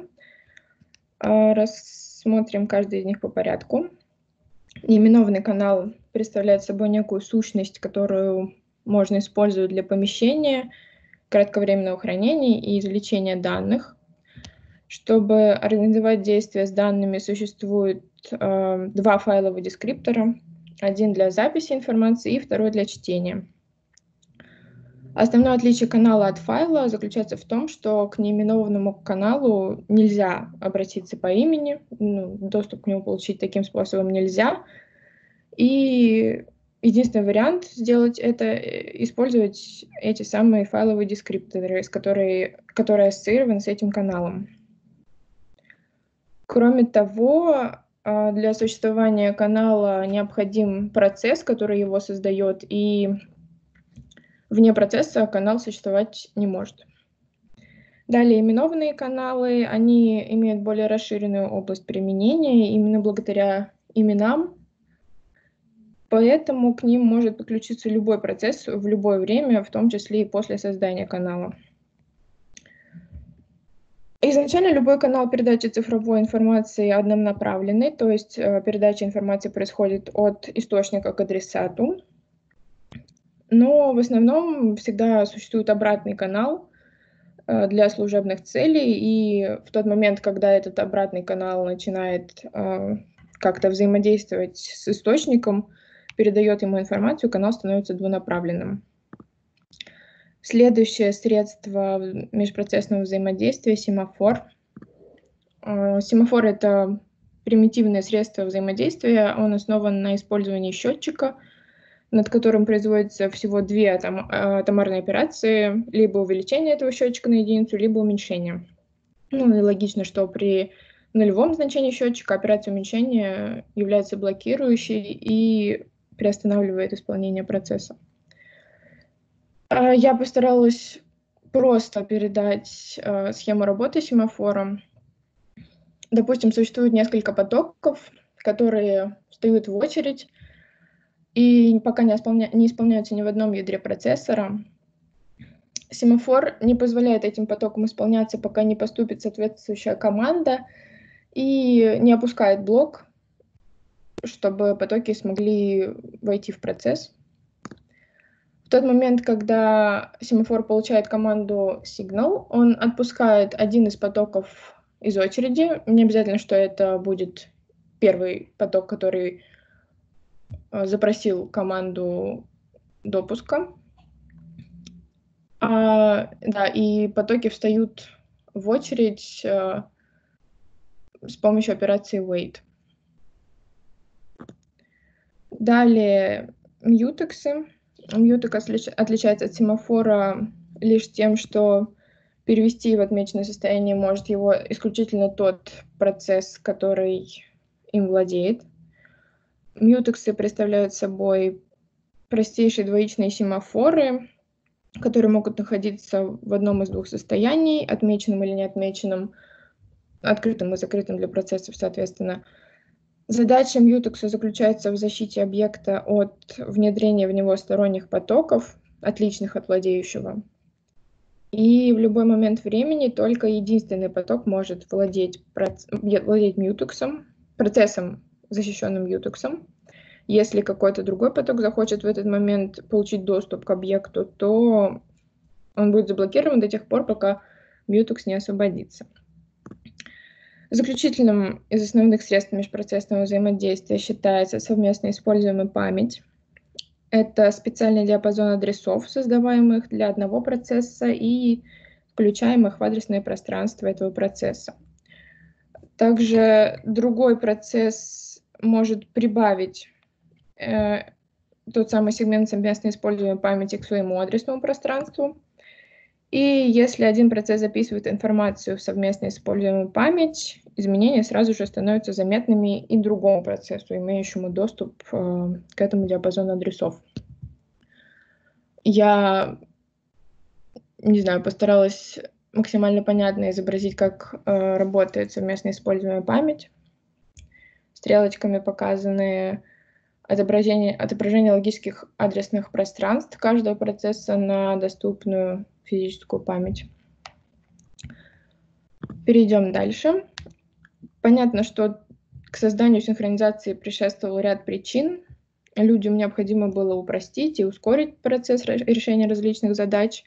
Рассмотрим каждый из них по порядку. Неименованный канал представляет собой некую сущность, которую можно использовать для помещения, кратковременного хранения и извлечения данных. Чтобы организовать действия с данными, существует 2 файловых дескриптора. Один для записи информации и второй для чтения. Основное отличие канала от файла заключается в том, что к неименованному каналу нельзя обратиться по имени, доступ к нему получить таким способом нельзя. И единственный вариант сделать это — использовать эти самые файловые дескрипторы, которые ассоциированы с этим каналом. Кроме того, для существования канала необходим процесс, который его создает, и вне процесса канал существовать не может. Далее, именованные каналы, они имеют более расширенную область применения именно благодаря именам, поэтому к ним может подключиться любой процесс в любое время, в том числе и после создания канала. Изначально любой канал передачи цифровой информации однонаправленный, то есть передача информации происходит от источника к адресату. Но в основном всегда существует обратный канал для служебных целей, и в тот момент, когда этот обратный канал начинает как-то взаимодействовать с источником, передает ему информацию, канал становится двунаправленным. Следующее средство межпроцессного взаимодействия — семафор. Семафор — это примитивное средство взаимодействия, он основан на использовании счетчика, над которым производится всего две атомарные операции, либо увеличение этого счетчика на единицу, либо уменьшение. Ну и логично, что при нулевом значении счетчика операция уменьшения является блокирующей и приостанавливает исполнение процесса. Я постаралась просто передать схему работы семафора. Допустим, существует несколько потоков, которые встают в очередь и пока не исполняются ни в одном ядре процессора. Семафор не позволяет этим потокам исполняться, пока не поступит соответствующая команда, и не опускает блок, чтобы потоки смогли войти в процесс. В тот момент, когда семафор получает команду signal, он отпускает один из потоков из очереди. Не обязательно, что это будет первый поток, который запросил команду допуска. Да, и потоки встают в очередь с помощью операции wait. Далее мьютексы. Мьютекс отличается от семафора лишь тем, что перевести в отмеченное состояние может его исключительно тот процесс, который им владеет. Мьютексы представляют собой простейшие двоичные семафоры, которые могут находиться в одном из двух состояний, отмеченном или неотмеченном, открытым и закрытым для процессов, соответственно. Задача мьютекса заключается в защите объекта от внедрения в него сторонних потоков, отличных от владеющего. И в любой момент времени только единственный поток может владеть мьютексом, процессом, защищенным мьютексом. Если какой-то другой поток захочет в этот момент получить доступ к объекту, то он будет заблокирован до тех пор, пока мьютекс не освободится. Заключительным из основных средств межпроцессного взаимодействия считается совместно используемая память. Это специальный диапазон адресов, создаваемых для одного процесса и включаемых в адресное пространство этого процесса. Также другой процесс может прибавить тот самый сегмент совместно используемой памяти к своему адресному пространству. И если один процесс записывает информацию в совместно используемую память, изменения сразу же становятся заметными и другому процессу, имеющему доступ к этому диапазону адресов. Я, не знаю, постаралась максимально понятно изобразить, как работает совместно используемая память. Стрелочками показаны отображение логических адресных пространств каждого процесса на доступную физическую память. Перейдем дальше. Понятно, что к созданию синхронизации предшествовал ряд причин. Людям необходимо было упростить и ускорить процесс решения различных задач.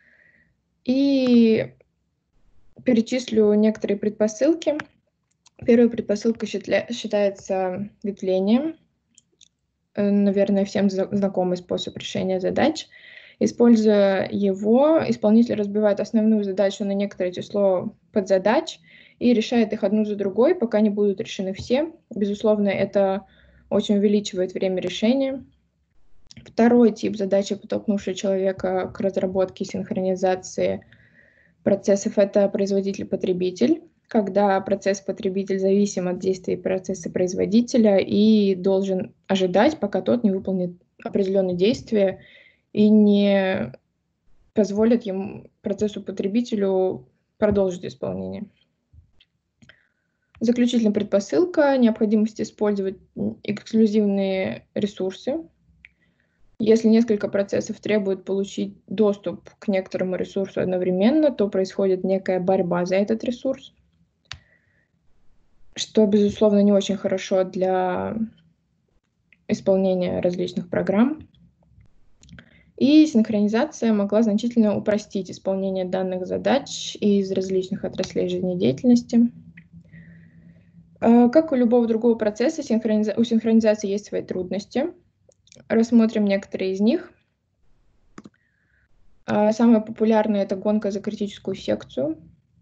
И перечислю некоторые предпосылки. Первая предпосылка считается ветвлением. Наверное, всем знакомый способ решения задач. Используя его, исполнитель разбивает основную задачу на некоторое число подзадач и решает их одну за другой, пока не будут решены все. Безусловно, это очень увеличивает время решения. Второй тип задачи, подтолкнувший человека к разработке и синхронизации процессов, это производитель-потребитель, когда процесс-потребитель зависим от действий процесса производителя и должен ожидать, пока тот не выполнит определенные действия и не позволит ему, процессу-потребителю, продолжить исполнение. Заключительная предпосылка – необходимость использовать эксклюзивные ресурсы. Если несколько процессов требуют получить доступ к некоторому ресурсу одновременно, то происходит некая борьба за этот ресурс, что, безусловно, не очень хорошо для исполнения различных программ. И синхронизация могла значительно упростить исполнение данных задач из различных отраслей жизнедеятельности. Как у любого другого процесса, у синхронизации есть свои трудности. Рассмотрим некоторые из них. Самое популярное – это гонка за критическую секцию.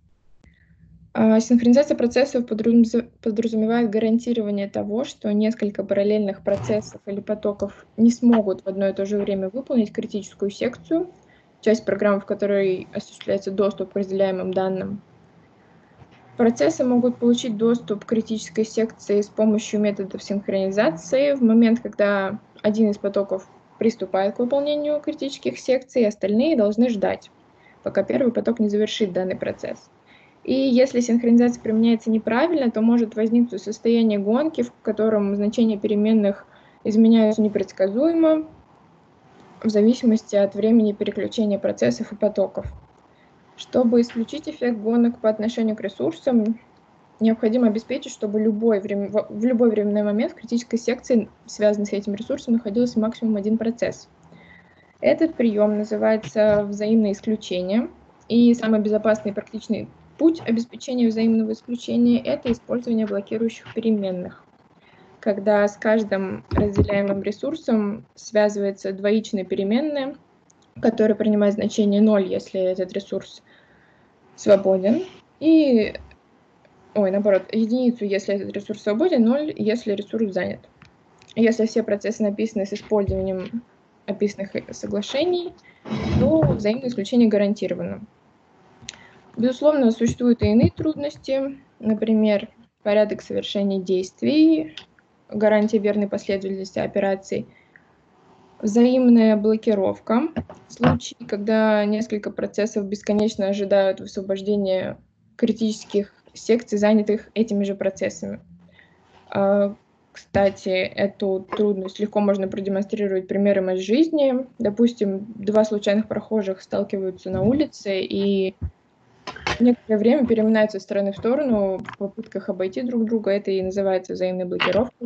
Синхронизация процессов подразумевает гарантирование того, что несколько параллельных процессов или потоков не смогут в одно и то же время выполнить критическую секцию, часть программы, в которой осуществляется доступ к разделяемым данным. Процессы могут получить доступ к критической секции с помощью методов синхронизации в момент, когда один из потоков приступает к выполнению критических секций, остальные должны ждать, пока первый поток не завершит данный процесс. И если синхронизация применяется неправильно, то может возникнуть состояние гонки, в котором значения переменных изменяются непредсказуемо в зависимости от времени переключения процессов и потоков. Чтобы исключить эффект гонок по отношению к ресурсам, необходимо обеспечить, чтобы в любой временной момент в критической секции, связанной с этим ресурсом, находился максимум один процесс. Этот прием называется взаимное исключение, и самый безопасный и практичный путь обеспечения взаимного исключения – это использование блокирующих переменных, когда с каждым разделяемым ресурсом связывается двоичная переменная, которая принимает значение 0, если этот ресурс свободен, и, наоборот, единицу, если этот ресурс свободен, 0, если ресурс занят. Если все процессы написаны с использованием описанных соглашений, то взаимное исключение гарантировано. Безусловно, существуют и иные трудности, например, порядок совершения действий, гарантия верной последовательности операций, взаимная блокировка, случаи, когда несколько процессов бесконечно ожидают высвобождения критических секций, занятых этими же процессами. Кстати, эту трудность легко можно продемонстрировать примером из жизни. Допустим, два случайных прохожих сталкиваются на улице и некоторое время переминаются из стороны в сторону в попытках обойти друг друга. Это и называется взаимной блокировкой.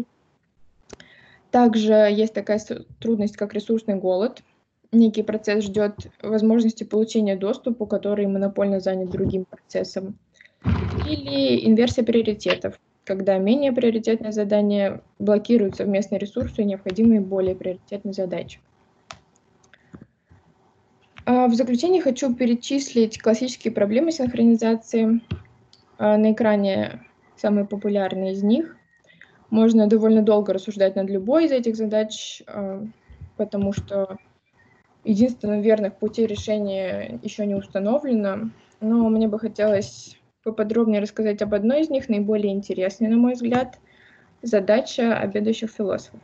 Также есть такая трудность, как ресурсный голод. Некий процесс ждет возможности получения доступа, который монопольно занят другим процессом. Или инверсия приоритетов, когда менее приоритетные задания блокируют совместные ресурсы и необходимые более приоритетные задачи. В заключение хочу перечислить классические проблемы синхронизации. На экране самые популярные из них. Можно довольно долго рассуждать над любой из этих задач, потому что единственно верных путей решения еще не установлено. Но мне бы хотелось поподробнее рассказать об одной из них, наиболее интересной, на мой взгляд, задача обедающих философов.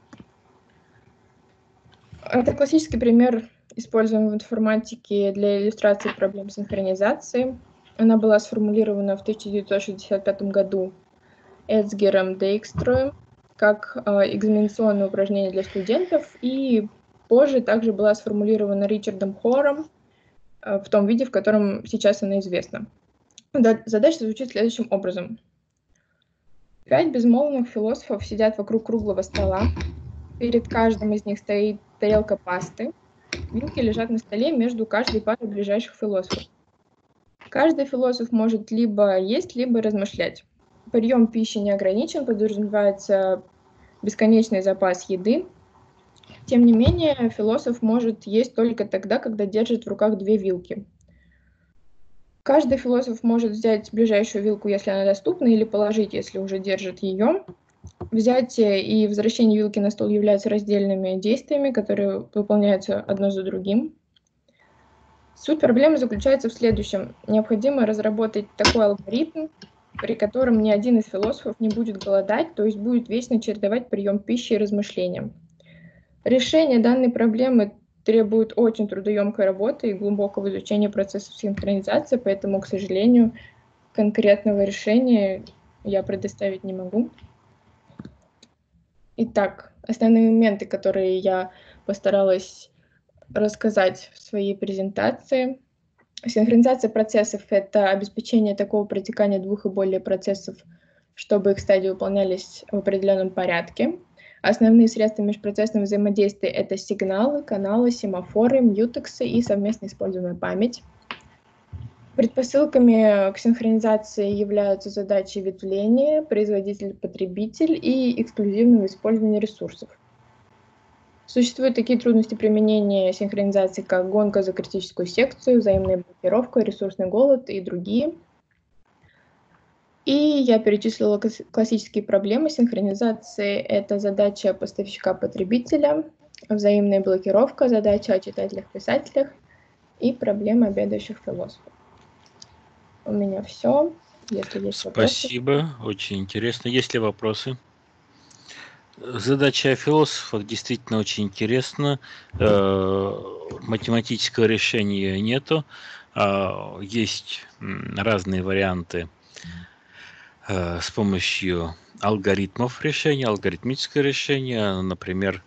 Это классический пример, используемый в информатике для иллюстрации проблем синхронизации. Она была сформулирована в 1965 году Эцгером Дейкстроем как экзаменационное упражнение для студентов, и позже также была сформулирована Ричардом Хором в том виде, в котором сейчас она известна. Задача звучит следующим образом. 5 безмолвных философов сидят вокруг круглого стола. Перед каждым из них стоит тарелка пасты. Вилки лежат на столе между каждой парой ближайших философов. Каждый философ может либо есть, либо размышлять. Прием пищи не ограничен, подразумевается бесконечный запас еды. Тем не менее, философ может есть только тогда, когда держит в руках две вилки. Каждый философ может взять ближайшую вилку, если она доступна, или положить, если уже держит ее. Взятие и возвращение вилки на стол являются раздельными действиями, которые выполняются одно за другим. Суть проблемы заключается в следующем. Необходимо разработать такой алгоритм, при котором ни один из философов не будет голодать, то есть будет вечно чередовать прием пищи и размышления. Решение данной проблемы требует очень трудоемкой работы и глубокого изучения процессов синхронизации, поэтому, к сожалению, конкретного решения я предоставить не могу. Итак, основные моменты, которые я постаралась рассказать в своей презентации. Синхронизация процессов — это обеспечение такого протекания двух и более процессов, чтобы их стадии выполнялись в определенном порядке. Основные средства межпроцессного взаимодействия — это сигналы, каналы, семафоры, мьютексы и совместно используемая память. Предпосылками к синхронизации являются задачи ветвления, производитель-потребитель и эксклюзивного использования ресурсов. Существуют такие трудности применения синхронизации, как гонка за критическую секцию, взаимная блокировка, ресурсный голод и другие. И я перечислила классические проблемы синхронизации. Это задача поставщика-потребителя, взаимная блокировка, задача о читателях-писателях и проблема обедающих философов. У меня все. Если есть вопросы. Спасибо, очень интересно. Есть ли вопросы? Задача философов действительно очень интересна. Математического решения нету. Есть разные варианты с помощью алгоритмов решения, алгоритмическое решение, например,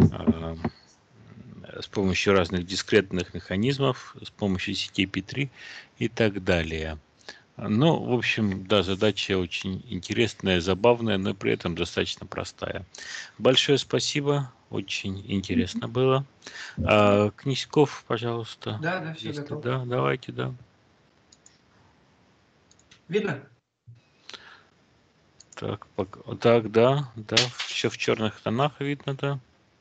с помощью разных дискретных механизмов, с помощью сетей P3 и так далее. Ну, в общем, да, задача очень интересная, забавная, но при этом достаточно простая. Большое спасибо, очень интересно было. Князьков, пожалуйста. Да, все готово. Да, давайте, да. Видно? Так, да, все в черных тонах видно, да.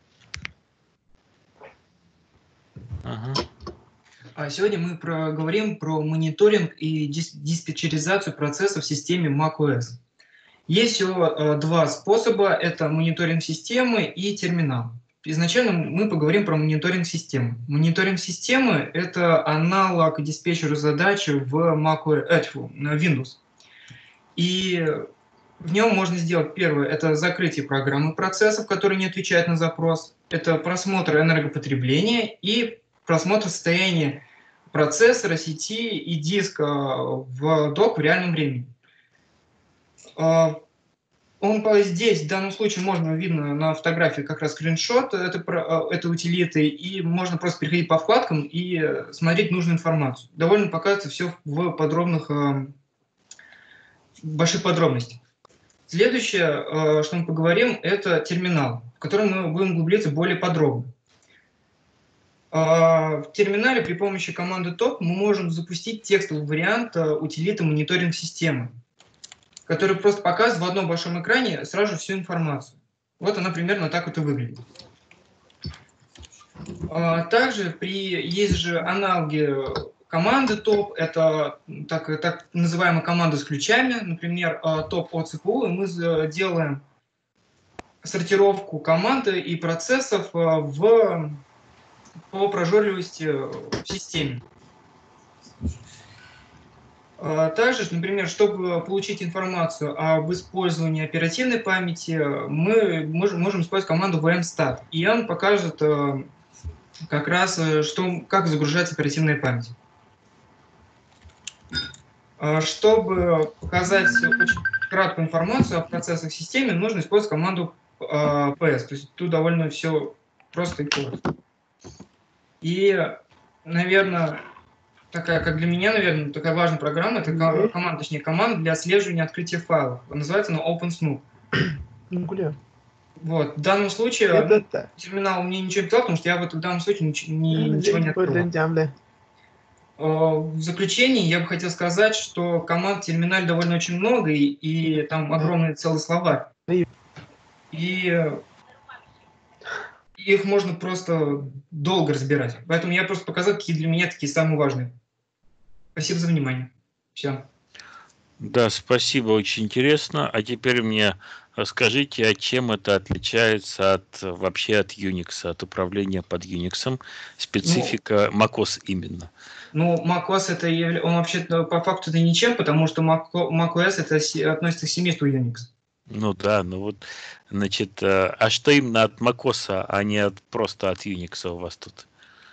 Ага. Сегодня мы поговорим про мониторинг и диспетчеризацию процессов в системе macOS. Есть всего два способа. Это мониторинг системы и терминал. Изначально мы поговорим про мониторинг системы. Мониторинг системы – это аналог диспетчеру задачи в Windows. И в нем можно сделать первое – это закрытие программы процессов, которые не отвечают на запрос. Это просмотр энергопотребления и просмотр состояния процессора, сети и диска в док в реальном времени. Здесь, в данном случае, можно видно на фотографии как раз скриншот этой утилиты, и можно просто переходить по вкладкам и смотреть нужную информацию. Довольно показывается все в больших подробностях. Следующее, что мы поговорим, это терминал, в котором мы будем углубляться более подробно. В терминале при помощи команды top мы можем запустить текстовый вариант утилиты мониторинг системы, который просто показывает в одном большом экране сразу же всю информацию. Вот она примерно так вот и выглядит. Также есть же аналоги команды top, это так называемая команда с ключами, например, top от CPU, и мы делаем сортировку команды и процессов по прожорливости в системе. Также, например, чтобы получить информацию об использовании оперативной памяти, мы можем использовать команду vmstat, и он покажет как раз, как загружается оперативная память. Чтобы показать очень краткую информацию о процессах в системе, нужно использовать команду ps, то есть тут довольно все просто и просто. И, наверное, как для меня, наверное, такая важная программа, это команда для отслеживания открытия файлов. Называется она OpenSnoop. Вот. В данном случае терминал мне ничего не писал, потому что я в данном случае ничего не открывал. В заключение я бы хотел сказать, что команд в терминале довольно очень много, и там огромный целый словарь. И их можно просто долго разбирать. Поэтому я просто показал, какие для меня такие самые важные. Спасибо за внимание. Все. Да, спасибо, очень интересно. А теперь мне скажите, а чем это отличается вообще от Unix, от управления под Unix? Специфика macOS именно. Ну, macOS он вообще-то по факту это ничем, потому что macOS это относится к семейству Unix. Ну да, ну вот, значит, а что именно от macOS, а не просто от Unix у вас тут?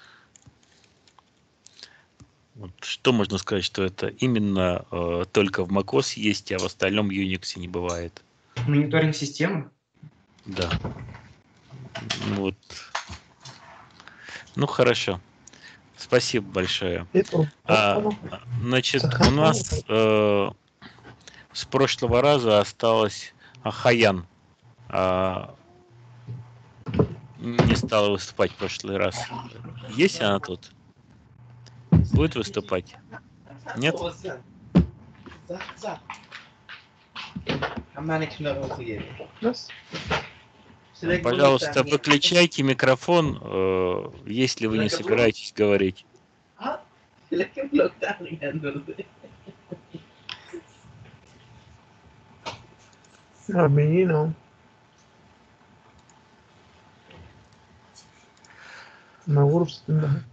Вот что можно сказать, что это именно только в macOS есть, а в остальном Unix не бывает? Мониторинг системы? Да. Вот. Ну хорошо. Спасибо большое. Значит, у нас с прошлого раза осталась Хаян. Не стала выступать в прошлый раз. Есть она тут? Будет выступать? Нет? Пожалуйста, выключайте микрофон, если вы не собираетесь говорить. Menino. На уровне.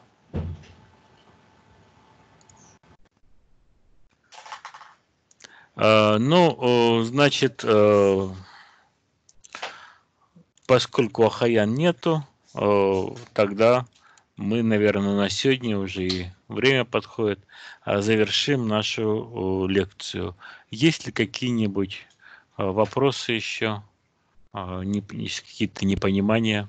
Ну, значит, поскольку Ахаян нету, тогда мы, наверное, на сегодня уже и время подходит, завершим нашу лекцию. Есть ли какие-нибудь вопросы еще, какие-то непонимания?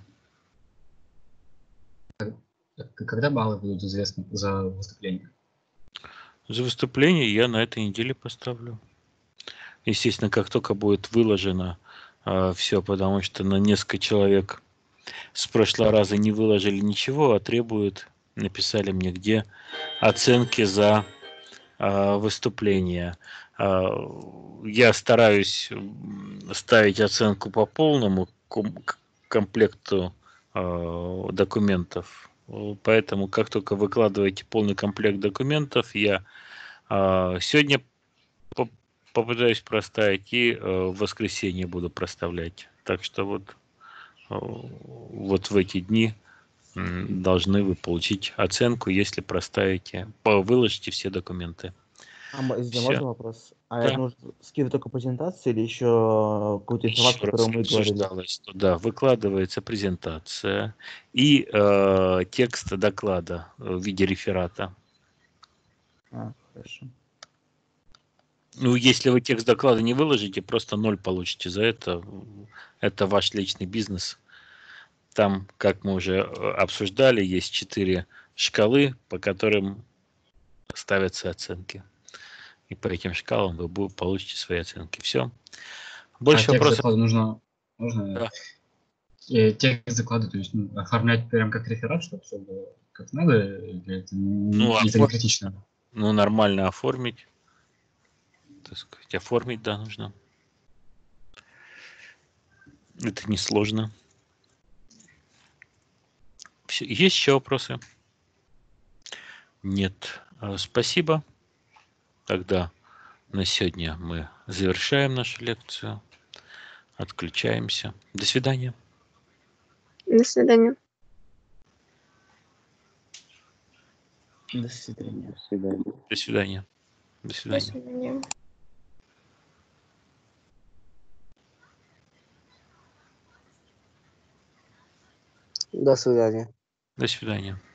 Когда баллы будут известны за выступление? За выступление я на этой неделе поставлю. Естественно, как только будет выложено все, потому что на несколько человек с прошлого раза не выложили ничего, а требуют, написали мне где, оценки за выступление. Я стараюсь ставить оценку по полному комплекту документов. Поэтому, как только выкладываете полный комплект документов, я сегодня попытаюсь проставить и в воскресенье буду проставлять. Так что вот в эти дни должны вы получить оценку, если проставите, выложите все документы. Можно вопрос? А Да. это нужно скидывать только презентацию или еще какую-то информацию, которую мы говорили? Да, выкладывается презентация и текст доклада в виде реферата. Хорошо. Ну, если вы текст доклада не выложите, просто 0 получите за это. Это ваш личный бизнес. Там, как мы уже обсуждали, есть 4 шкалы, по которым ставятся оценки. И по этим шкалам вы получите свои оценки. Все. Больше вопросов. Нужно да. Текст доклада, то есть оформлять прям как реферат, чтобы все было как надо, или это не критично? Ну, нормально оформить. Так сказать, оформить, да, нужно. Это несложно. Есть еще вопросы? Нет. Спасибо. Тогда на сегодня мы завершаем нашу лекцию. Отключаемся. До свидания. До свидания. До свидания. До свидания. До свидания. До свидания. До свидания. До свидания.